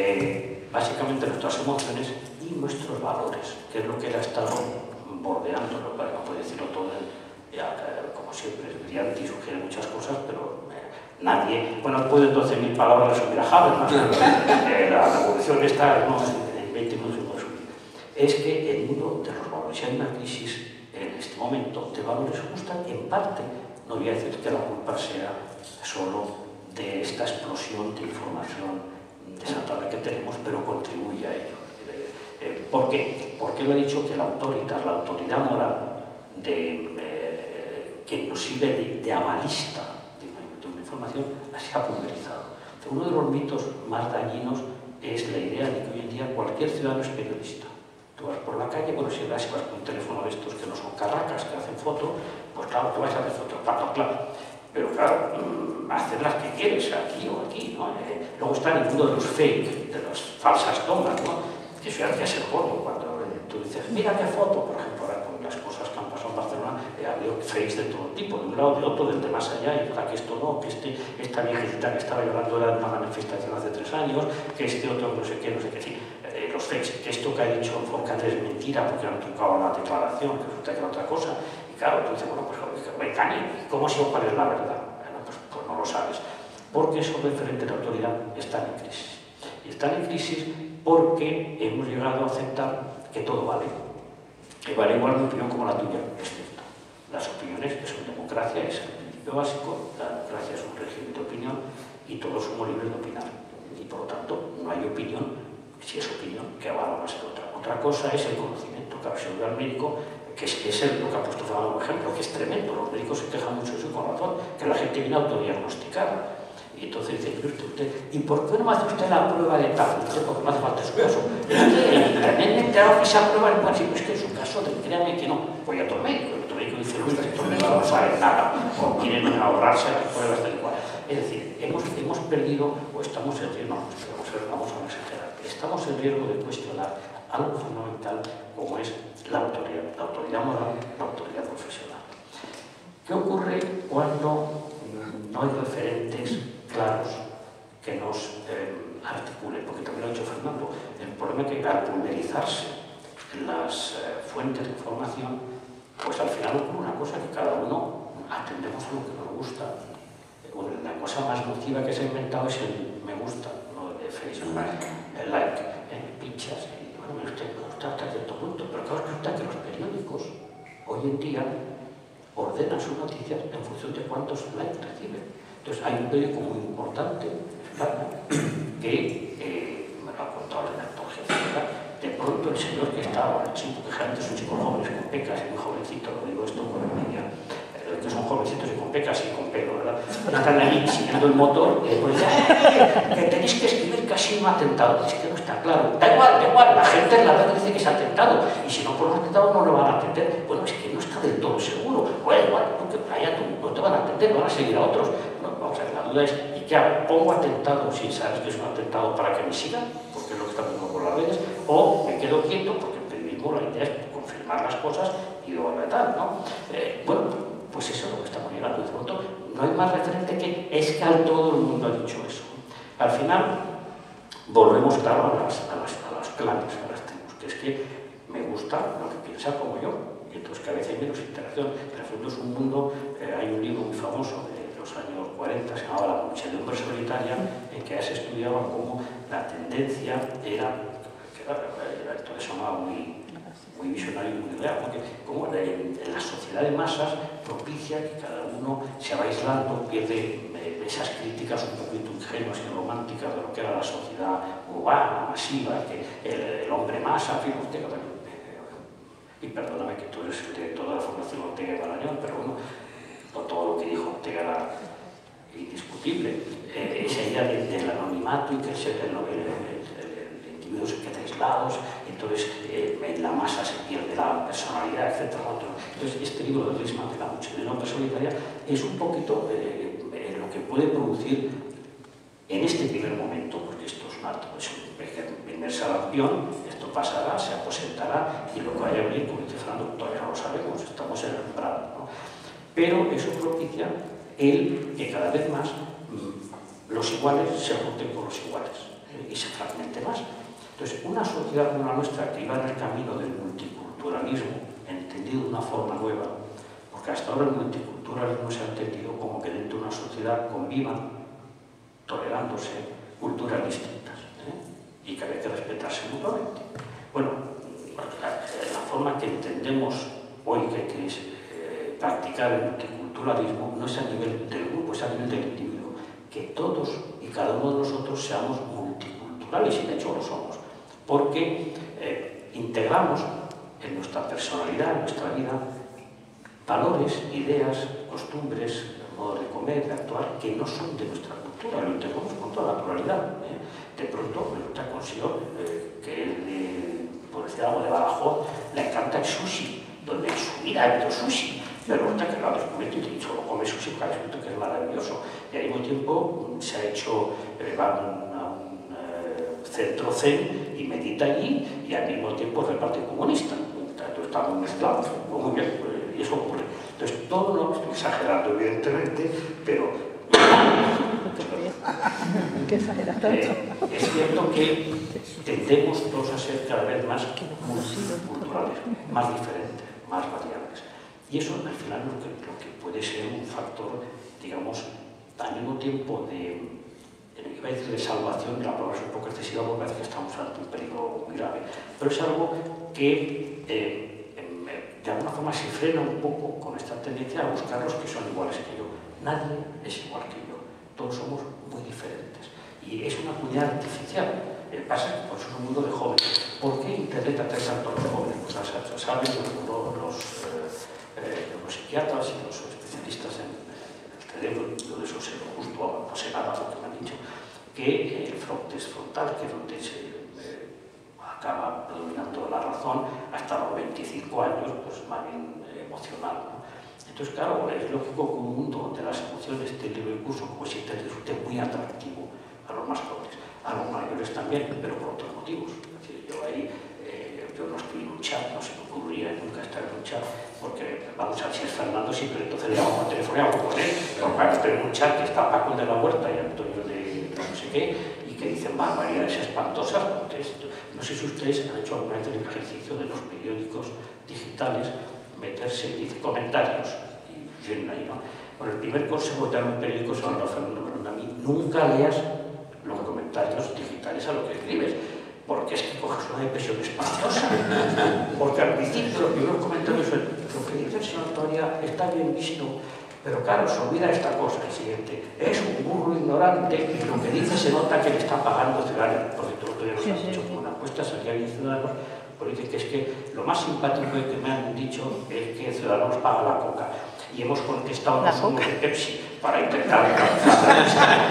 eh, básicamente, nuestras emociones y nuestros valores, que es lo que él ha estado bordeando, lo cual no puede decirlo todo, ya, como siempre, es brillante y sugiere muchas cosas, pero eh, nadie, bueno, puede doce mil palabras resumir a Habermas, eh, la revolución esta, no, en veinte minutos no resumir. Es que el mundo de los valores, hay una crisis en este momento de valores justa, en parte, no voy a decir que la culpa sea solo de esta explosión de información desatada que tenemos, pero contribuye a ello. Eh, ¿Por qué? Porque él ha dicho que la autoridad, la autoridad moral de, eh, que nos sirve de, de avalista de una, de una información, se ha pulverizado. Uno de los mitos más dañinos es la idea de que hoy en día cualquier ciudadano es periodista. Tú vas por la calle, bueno, si vas con un teléfono de estos que no son carracas, que hacen fotos, pues claro, tú vas a hacer fotos, claro, claro. Pero claro, mmm, hacer las que quieres, aquí o aquí, ¿no? Eh, luego está el mundo de los fake, de las falsas tomas, ¿no? Que eso ya hacía ser foto, cuando eh, tú dices, mira qué foto, por ejemplo, ahora con las cosas que han pasado en Barcelona, eh, ha habido fakes de todo tipo, de un lado, de otro, del de más allá, y para que esto no, que este, esta viejecita que estaba llorando era de una manifestación hace tres años, que este otro no sé qué, no sé qué, sí, eh, los fakes, que esto que ha dicho Forcadell es mentira porque han trucado la declaración, que resulta que era otra cosa. Claro, tú dices, bueno, pues ¿cómo sé cuál es la verdad? Bueno, pues, pues no lo sabes. Porque esos referentes de autoridad están en crisis. Y están en crisis porque hemos llegado a aceptar que todo vale. Que vale igual mi opinión como la tuya, es cierto. Las opiniones es una democracia, es el principio básico, la democracia es un régimen de opinión y todos somos libres de opinar. Y por lo tanto, no hay opinión, si es opinión, que avala más que otra. Otra cosa es el conocimiento. Claro, si al médico, que es, es el, lo que ha puesto Fernando como ejemplo, que es tremendo, los médicos se quejan mucho de eso con razón, que la gente viene autodiagnosticada. Y entonces dice, usted, usted, ¿y por qué no me hace usted la prueba de tal? Dice, porque no hace falta su caso. También me he enterado que esa prueba, bueno, sí, pues que en su caso, créame que no. Voy a otro médico, el otro médico dice, Luis, esto me va a no saben nada, o quieren ahorrarse las pruebas tal cual. Es decir, hemos, hemos perdido, o estamos en riesgo, no, vamos a exagerar, estamos en riesgo de cuestionar algo fundamental como es la autoridad, la autoridad moral, la autoridad profesional. ¿Qué ocurre cuando no hay referentes claros que nos eh, articulen? Porque también lo ha dicho Fernando, el problema es que al pulverizarse las eh, fuentes de información, pues al final ocurre una cosa, que cada uno atendemos a lo que nos gusta. La cosa más nociva que se ha inventado es el me gusta, ¿no? De Facebook, el like, el pinchas, y bueno, usted me gusta hasta cierto punto, pero claro, resulta que los periódicos hoy en día ordenan sus noticias en función de cuántos likes reciben. Entonces hay un periódico muy importante en España que, eh, me lo ha contado el redactor jefe, de pronto el señor que estaba, el chico, que generalmente son chicos jóvenes con pecas, muy jovencitos, lo digo esto con envidia, que son jovencitos y con pecas y con pelo, ¿verdad? Están ahí siguiendo el motor y después dicen que tenéis que escribir casi un atentado. Es que no está claro. Da igual, da igual, la gente en la red dice que es atentado y si no por un atentado no lo van a atender. Bueno, es que no está del todo seguro. Bueno, igual, porque allá tú no te van a atender, van a seguir a otros. No, vamos a ver, la duda es, ¿y qué hago? ¿Pongo atentado sin saber que es un atentado para que me sigan? Porque es lo que está pasando por las redes. O me quedo quieto porque el periodismo la idea es confirmar las cosas y luego tal, ¿no? Eh, bueno, pues eso es lo que estamos llegando. De pronto, no hay más referente que es que al todo el mundo ha dicho eso. Al final, volvemos, claro, a las, a las, a las claves, a las tribus, que es que me gusta lo que piensa como yo, y entonces que a veces hay menos interacción. En el fondo es un mundo, eh, hay un libro muy famoso de los años cuarenta, se llamaba La muchedumbre solitaria, en que ya se estudiaba cómo la tendencia era, que era, era todo eso muy... muy visionario y muy real, porque como en, en la sociedad de masas propicia que cada uno se va aislando, pierde eh, esas críticas un poquito ingenuas y románticas de lo que era la sociedad urbana, masiva, que el, el hombre masa, en fin, Ortega también, eh, y perdóname que tú eres el director de la Fundación Ortega y Marañón, pero bueno, no todo lo que dijo Ortega era indiscutible. Eh, esa idea de, del anonimato y que el, el, el, el individuo se queda aislados, entonces eh, en la masa se pierde la personalidad, etcétera. Entonces este libro de Grisman, de La muchedumbre solitaria, es un poquito eh, eh, lo que puede producir en este primer momento, porque esto es, una, es un primer sarampión, esto pasará, se aposentará y lo que vaya a venir, como dice Fernando, todavía no lo sabemos, estamos en el umbral, ¿no? Pero eso propicia el que cada vez más mmm, los iguales se junten con los iguales eh, y se fragmente más. Entonces, una sociedad como la nuestra, que iba en el camino del multiculturalismo, entendido de una forma nueva, porque hasta ahora el multiculturalismo se ha entendido como que dentro de una sociedad convivan, tolerándose, culturas distintas, ¿eh? Y que había que respetarse mutuamente. Bueno, la, la forma que entendemos hoy que hay que eh, practicar el multiculturalismo no es a nivel del grupo, es a nivel del individuo, que todos y cada uno de nosotros seamos multiculturales, y de hecho lo somos, porque eh, integramos en nuestra personalidad, en nuestra vida, valores, ideas, costumbres, modos de comer, de actuar, que no son de nuestra cultura, lo integramos con toda naturalidad. ¿eh? De pronto, me gusta consigo eh, que él, eh, por decir algo de Badajoz, le encanta el sushi, donde en su vida ha habido sushi, pero resulta que lo ha descubierto y te he dicho, lo come sushi, porque ha descubierto que es maravilloso. Y al mismo tiempo se ha hecho, eh, va a un, a un eh, centro zen y medita allí, y al mismo tiempo reparte comunista. Entonces está muy mezclado, muy bien, pues, y eso ocurre. Entonces, todo lo estoy exagerando, evidentemente, pero ¿Qué exageras tanto? eh, es cierto que tendemos todos a ser cada vez más multiculturales, más diferentes, más variables. Y eso, al final, lo que, lo que puede ser un factor, digamos, al mismo tiempo de, iba a decir de salvación, la palabra es un poco excesiva porque parece que estamos ante un peligro muy grave, pero es algo que eh, de alguna forma se frena un poco con esta tendencia a buscar los que son iguales que yo. Nadie es igual que yo, todos somos muy diferentes. Y es una comunidad artificial. Eh, pasa que pues, es un mundo de jóvenes. ¿Por qué Internet atrae tanto a los jóvenes? Pues saben los, los, eh, los psiquiatras y los especialistas en el cerebro, y todo eso se lo justo a posegar lo que me han dicho, que el frontis frontal, que es donde se acaba predominando la razón, hasta los veinticinco años, pues más bien eh, emocional, ¿no? Entonces, claro, es lógico que un mundo donde las emociones del libre curso pues siempre resulte muy atractivo a los más jóvenes, a los mayores también, pero por otros motivos. Es decir, yo ahí, eh, yo no estoy en un chat, no se me ocurriría nunca estar en un chat, porque vamos a ver si es Fernando, siempre entonces le llamo por teléfono y hablo con él, pero claro, estoy en un chat que está Paco de la Huerta y Antonio de no sé qué, y que dicen barbaridades espantosas. Entonces, no sé si ustedes han hecho alguna vez el ejercicio de los periódicos digitales, meterse, dice comentarios, y vienen ahí, ¿no? Bueno, el primer consejo de dar un periódico, se lo da Fernando a mí, nunca leas los comentarios digitales a lo que escribes, porque es que coges una depresión espantosa. Porque al principio los primeros comentarios son, lo que dice el señor Toria está bien visto, pero claro, se olvida esta cosa, el siguiente, es un burro ignorante y lo que dice se nota que le está pagando Ciudadanos, porque todo todavía nos han dicho, como una apuesta salía bien Ciudadanos, pero dice que es que lo más simpático que me han dicho es que Ciudadanos paga la coca. Y hemos contestado los zumos de Pepsi para intentar alcanzar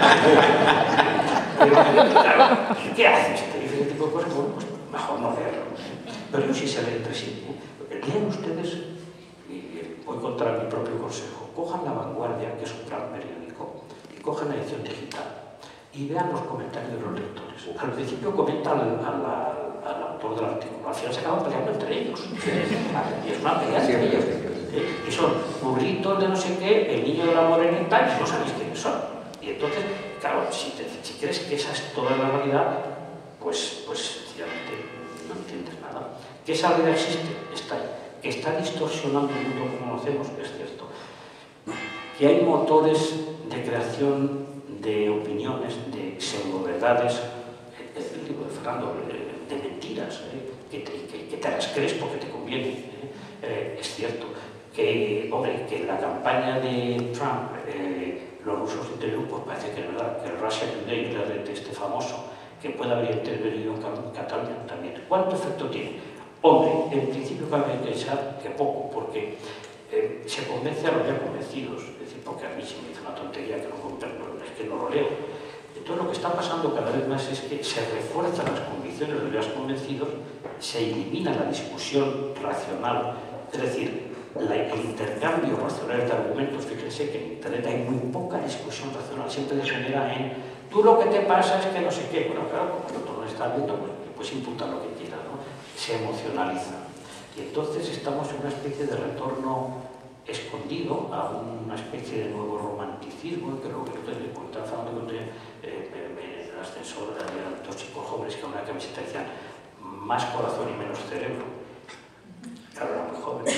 pero claro, ¿qué haces? Te dice ese tipo de cosas, bueno, pues mejor no leerlo. Pero yo sí sé leer entre sí. Lean ustedes, y voy contra mi propio consejo, cojan La Vanguardia, que es un gran periódico, y cojan la edición digital, y vean los comentarios de los lectores. Al principio comenta al, al, al autor del artículo, al final se acaban peleando entre ellos. Y es una pelea entre ellos. ¿Eh? Y son burritos de no sé qué, el niño de la morenita, y no sabéis quiénes son. Y entonces, claro, si, te, si crees que esa es toda la realidad, pues, pues sencillamente no entiendes nada. Que esa realidad existe, está ahí. Que está distorsionando el mundo como lo hacemos, es cierto. Que hay motores de creación de opiniones, de pseudo-verdades, es el libro de Fernando, de, de mentiras, ¿eh? que, te, que, que te las crees porque te conviene. ¿eh? Eh, es cierto. Que, hombre, que en la campaña de Trump eh, los rusos intervinieron, pues parece que es verdad, que el Russia Today, la red este famoso, que puede haber intervenido en Cataluña también. ¿Cuánto efecto tiene? Hombre, en principio cabe pensar que poco, porque eh, se convence a los ya convencidos, es decir, porque a mí se me hizo una tontería que no comprendo, es que no lo leo. Entonces lo que está pasando cada vez más es que se refuerzan las convicciones de los ya convencidos, se elimina la discusión racional, es decir, La, el intercambio racional de argumentos. Fíjense que en Internet hay muy poca discusión racional, siempre se genera en tú lo que te pasa es que no sé qué. Bueno, claro, como el otro no está viendo, pues puedes imputar lo que quieras, ¿no? Se emocionaliza. Y entonces estamos en una especie de retorno escondido a una especie de nuevo romanticismo, que lo que ustedes le contaban Fernando, que eh, en el ascensor había dos chicos jóvenes que a una camiseta decían más corazón y menos cerebro. Claro, era muy joven.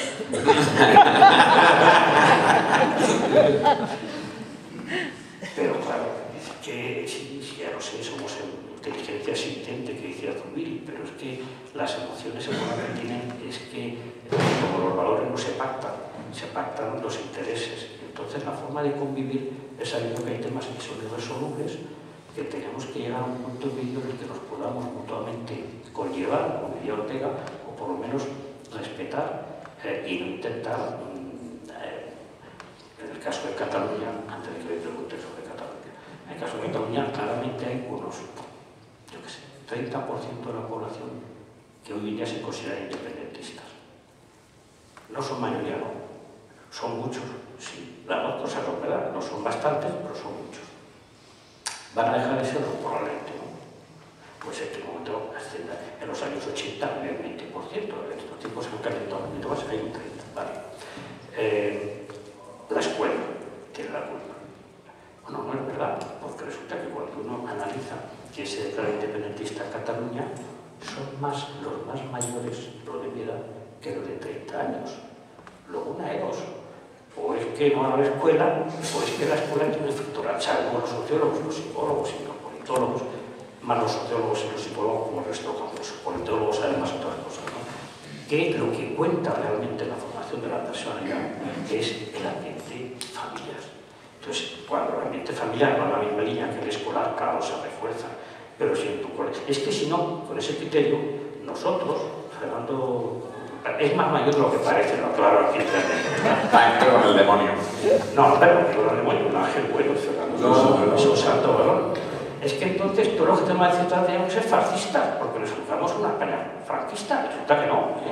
Pero claro, que si, si ya no sé, somos inteligencia asistente que decía Zubiri, pero es que las emociones el problema que tienen es que como los valores no se pactan, se pactan los intereses. Entonces la forma de convivir es sabiendo que hay temas que son irresolubles, que tenemos que llegar a un punto medio en el que nos podamos mutuamente conllevar, como diría Ortega, o por lo menos respetar eh, y no intentar, eh, en el caso de Cataluña, antes de que me pregunte sobre Cataluña, en el caso de Cataluña claramente hay unos, yo qué sé, treinta por ciento de la población que hoy en día se consideran independentistas. No son mayoría, no, son muchos, sí, las dos cosas son verdad, no son bastantes, pero son muchos. Van a dejar de serlo probablemente, ¿no? Pues en este momento, en los años ochenta había un veinte por ciento, en estos tiempos se han calentado un poquito más, hay un treinta por ciento, ¿vale? Eh, la escuela tiene la culpa. Bueno, no es verdad, porque resulta que cuando uno analiza quién se declara independentista en Cataluña, son más los más mayores, los de mi edad, que los de treinta años. Luego una de dos. O es que no va a haber escuela, o es que la escuela tiene un efecto rachado, los sociólogos, los psicólogos y los politólogos, más los sociólogos y los psicólogos como el resto, como los politólogos, además otras cosas, ¿no? Que lo que cuenta realmente la formación de la personalidad es el ambiente familiar. Entonces, cuando el ambiente familiar va a la misma línea que el escolar, claro, se refuerza. Pero si en tu colegio... Es que si no, con ese criterio, nosotros, Fernando, es más mayor de lo que parece, lo aclaro aquí. Está con el demonio. No, pero con el demonio, un ángel bueno, Fernando, no, es un santo varón. Es que entonces todo lo que te va a decir tenemos que ser fascistas, porque nos educamos una España franquista, resulta que no. ¿eh?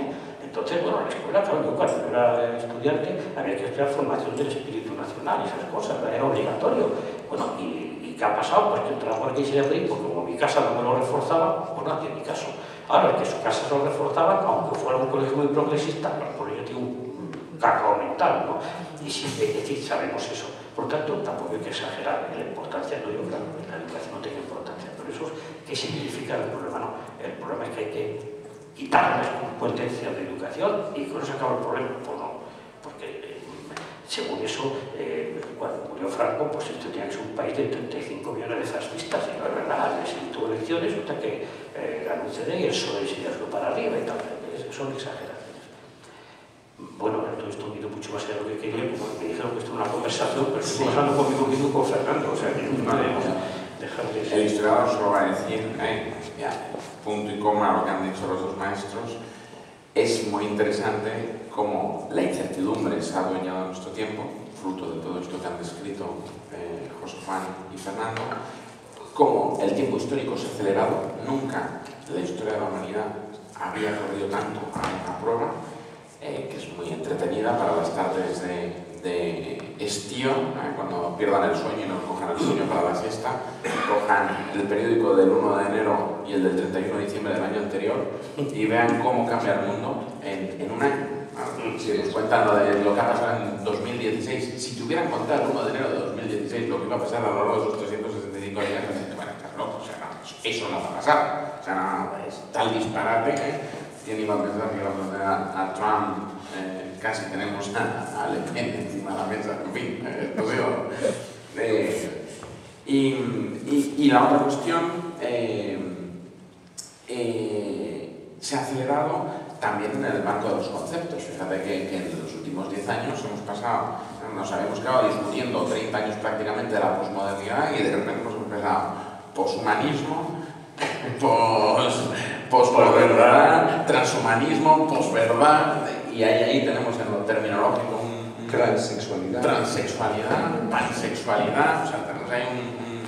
Entonces, bueno, en la escuela, claro, yo cuando era estudiante había que estudiar formación del espíritu nacional y esas cosas, era obligatorio. Bueno, ¿y, y qué ha pasado? Pues que entraba por aquí y se le abrí, porque como mi casa no me lo reforzaba, pues no hacía ni caso. Ahora, el que su casa se lo reforzaba, aunque fuera un colegio muy progresista, pues por ello tiene un cacao mental, ¿no? Y sí, es decir, sabemos eso. Por tanto, tampoco hay que exagerar en la importancia, no yo, claro, la educación no tiene importancia, pero eso, ¿qué significa el problema? No, el problema es que hay que quitar las competencias de educación y con eso acaba el problema. Pues no, porque eh, según eso, eh, cuando murió Franco, pues esto tenía que ser un país de treinta y cinco millones de fascistas, y no es verdad, les tuvo elecciones, hasta que eh, ganó un C D y el P S O E se lo para arriba y tal, son exageraciones. Bueno, todo esto ha ido mucho más allá de lo que quería, como me dijeron que esto es una conversación, pero estoy pasando conmigo mismo con Fernando, o sea que no podemos dejar de eso. El historiador solo va a decir, eh, ya, punto y coma lo que han dicho los dos maestros. Es muy interesante cómo la incertidumbre se ha adueñado de nuestro tiempo, fruto de todo esto que han descrito eh, José Juan y Fernando, cómo el tiempo histórico se ha acelerado. Nunca en la historia de la humanidad había corrido tanto a una prueba, eh, que es muy entretenida para las tardes de, de estío, eh, cuando pierdan el sueño y no cojan el sueño para la siesta, cojan el periódico del uno de enero y el del treinta y uno de diciembre del año anterior y vean cómo cambia el mundo en, en un año. Si nos cuentan lo, de, lo que ha pasado en dos mil dieciséis, si te hubieran contado el uno de enero de dos mil dieciséis lo que iba a pasar a lo largo de esos trescientos sesenta y cinco días, bueno, estás loco, o sea, no, eso no va a pasar. O sea, no, es tal disparate, ¿eh? ¿Quién iba a pensar que íbamos a tener a, a Trump? Eh, casi tenemos a, a Le Pen encima de la mesa, en fin, eh, pues digo, eh, y, y, y la otra cuestión, eh, eh, se ha acelerado también en el marco de los conceptos. Fíjate que, que en los últimos diez años hemos pasado, nos habíamos quedado discutiendo treinta años prácticamente de la posmodernidad y de repente hemos empezado poshumanismo, pos, posverdad, transhumanismo, posverdad, y ahí, ahí tenemos en lo terminológico un, un transexualidad, transexualidad, pansexualidad, o sea, tenemos ahí un, un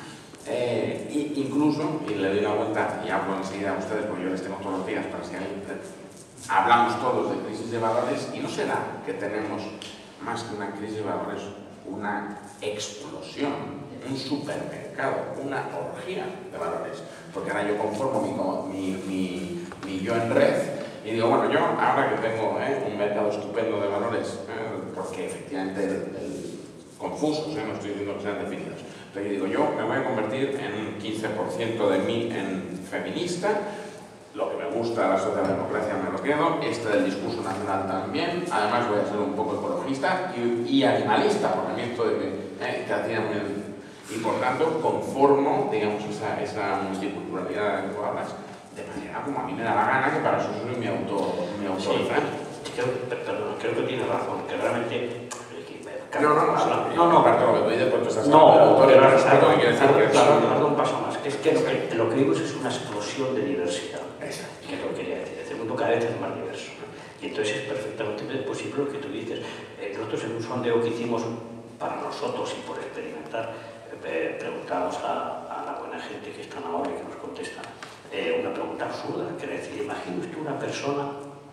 eh, incluso, y le doy una vuelta y hablo enseguida a ustedes porque yo les tengo todos los días para si alguien, hablamos todos de crisis de valores y no será que tenemos más que una crisis de valores, una explosión, un supermercado, una orgía de valores, porque ahora yo conformo mi, mi, mi, mi yo en red y digo, bueno, yo ahora que tengo eh, un mercado estupendo de valores, eh, porque efectivamente el, el, confusos, eh, no estoy diciendo que sean definidos, pero yo digo, yo me voy a convertir en un quince por ciento de mí en feminista, lo que me gusta de la socialdemocracia me lo quedo, este del discurso nacional también, además voy a ser un poco ecologista y, y animalista, porque a mí esto de que, eh, que hacía muy... Y por tanto conformo, digamos, esa, esa multiculturalidad de hablas de manera como a mí me da la gana, que para eso soy mi auto, mi auto sí, creo, perdón, creo que tiene razón, que realmente... No, no, no, no, no, no, parte de lo que tú dices, pues tú estás no, hablando del autor y el respeto que quiere decir claro, que claro, claro, un paso más, que es que lo que, lo que vimos es una explosión de diversidad, exacto, que es lo que quería decir, el mundo cada vez es más diverso, y entonces es perfectamente posible lo que tú dices. Eh, nosotros en un sondeo que hicimos para nosotros y por experimentar, eh, preguntamos a, a la buena gente que es tan amable que nos contesta eh, una pregunta absurda, que era decir, imagine usted una persona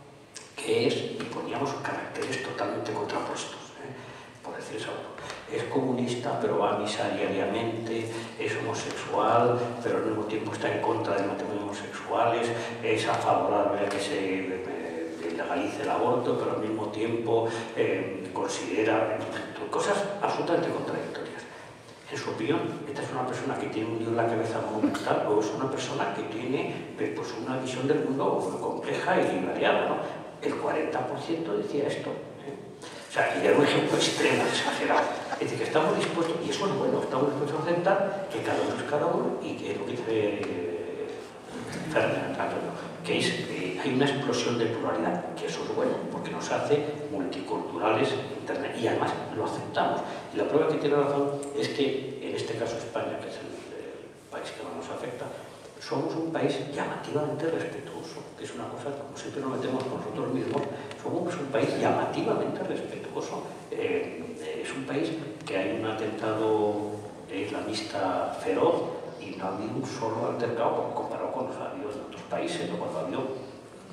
que es, y poníamos caracteres totalmente contrapuestos, por decir eso, es comunista pero va a misa diariamente, es homosexual pero al mismo tiempo está en contra de matrimonios homosexuales, es a favor de que se eh, legalice el aborto pero al mismo tiempo eh, considera cosas absolutamente contradictorias. En su opinión, esta es una persona que tiene un lío en la cabeza monumental o es una persona que tiene pues, una visión del mundo compleja y variada, ¿no? El cuarenta por ciento decía esto. O sea, y era un ejemplo extremo, exagerado. Es decir, que estamos dispuestos, y eso es bueno, estamos dispuestos a aceptar que cada uno es cada uno y que es lo que dice eh, Fernando, que es, eh, hay una explosión de pluralidad, que eso es bueno, porque nos hace multiculturales internet, y además lo aceptamos. Y la prueba que tiene razón es que, en este caso España, que es el, el país que más nos afecta, somos un país llamativamente respetuoso, que es una cosa, como siempre nos metemos nosotros mismos, somos un país llamativamente respetuoso. Eh, es un país que hay un atentado islamista feroz y no ha habido un solo altercado comparado con los ha habido en otros países, ¿no? Cuando ha habido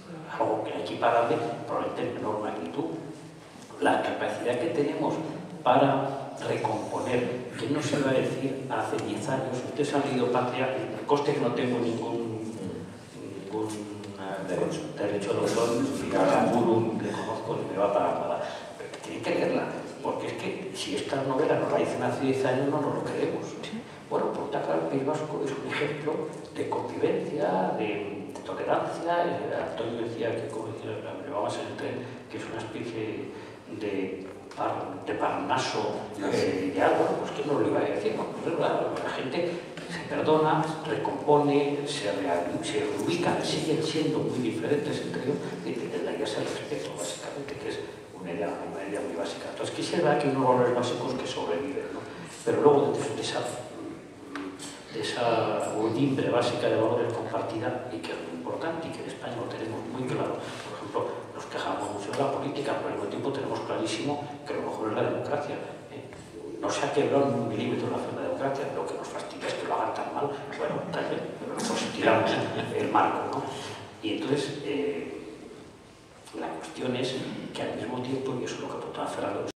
algo que es equiparable, probablemente en menor magnitud. La capacidad que tenemos para recomponer, ¿qué nos iba a decir hace diez años? Ustedes han leído Patria, coste que no tengo ningún, ningún uh, derecho, derecho de autor, ni a Guru le conozco ni me va para nada, pero tienen que leerla, porque es que si esta novela nos la dicen hace diez años no nos lo creemos. Bueno, por tanto, el País Vasco es un ejemplo de convivencia, de, de tolerancia. Antonio decía que, como llevabas en el tren, que es una especie de, par, de parnaso eh, ideal. Bueno, pues que no lo iba a decir, no, pues, la, la gente se perdona, recompone, se, se reubica, siguen siendo muy diferentes entre ellos, y la idea es el respeto, básicamente, que es una idea, una idea muy básica. Entonces, quisiera que hay unos valores básicos que sobreviven, ¿no? Pero luego de, de esa de esa urdimbre básica de valores compartida, y que es muy importante y que en España lo tenemos muy claro. Por ejemplo, nos quejamos mucho de la política, pero al mismo tiempo tenemos clarísimo que lo mejor es la democracia. ¿eh? No se ha quebrado un milímetro la zona de democracia, lo que nos fastidia es que lo hagan tan mal. Bueno, también, pero nosotros tiramos el marco, ¿no? Y entonces, eh, la cuestión es que al mismo tiempo, y eso es lo que apuntaba Fernando,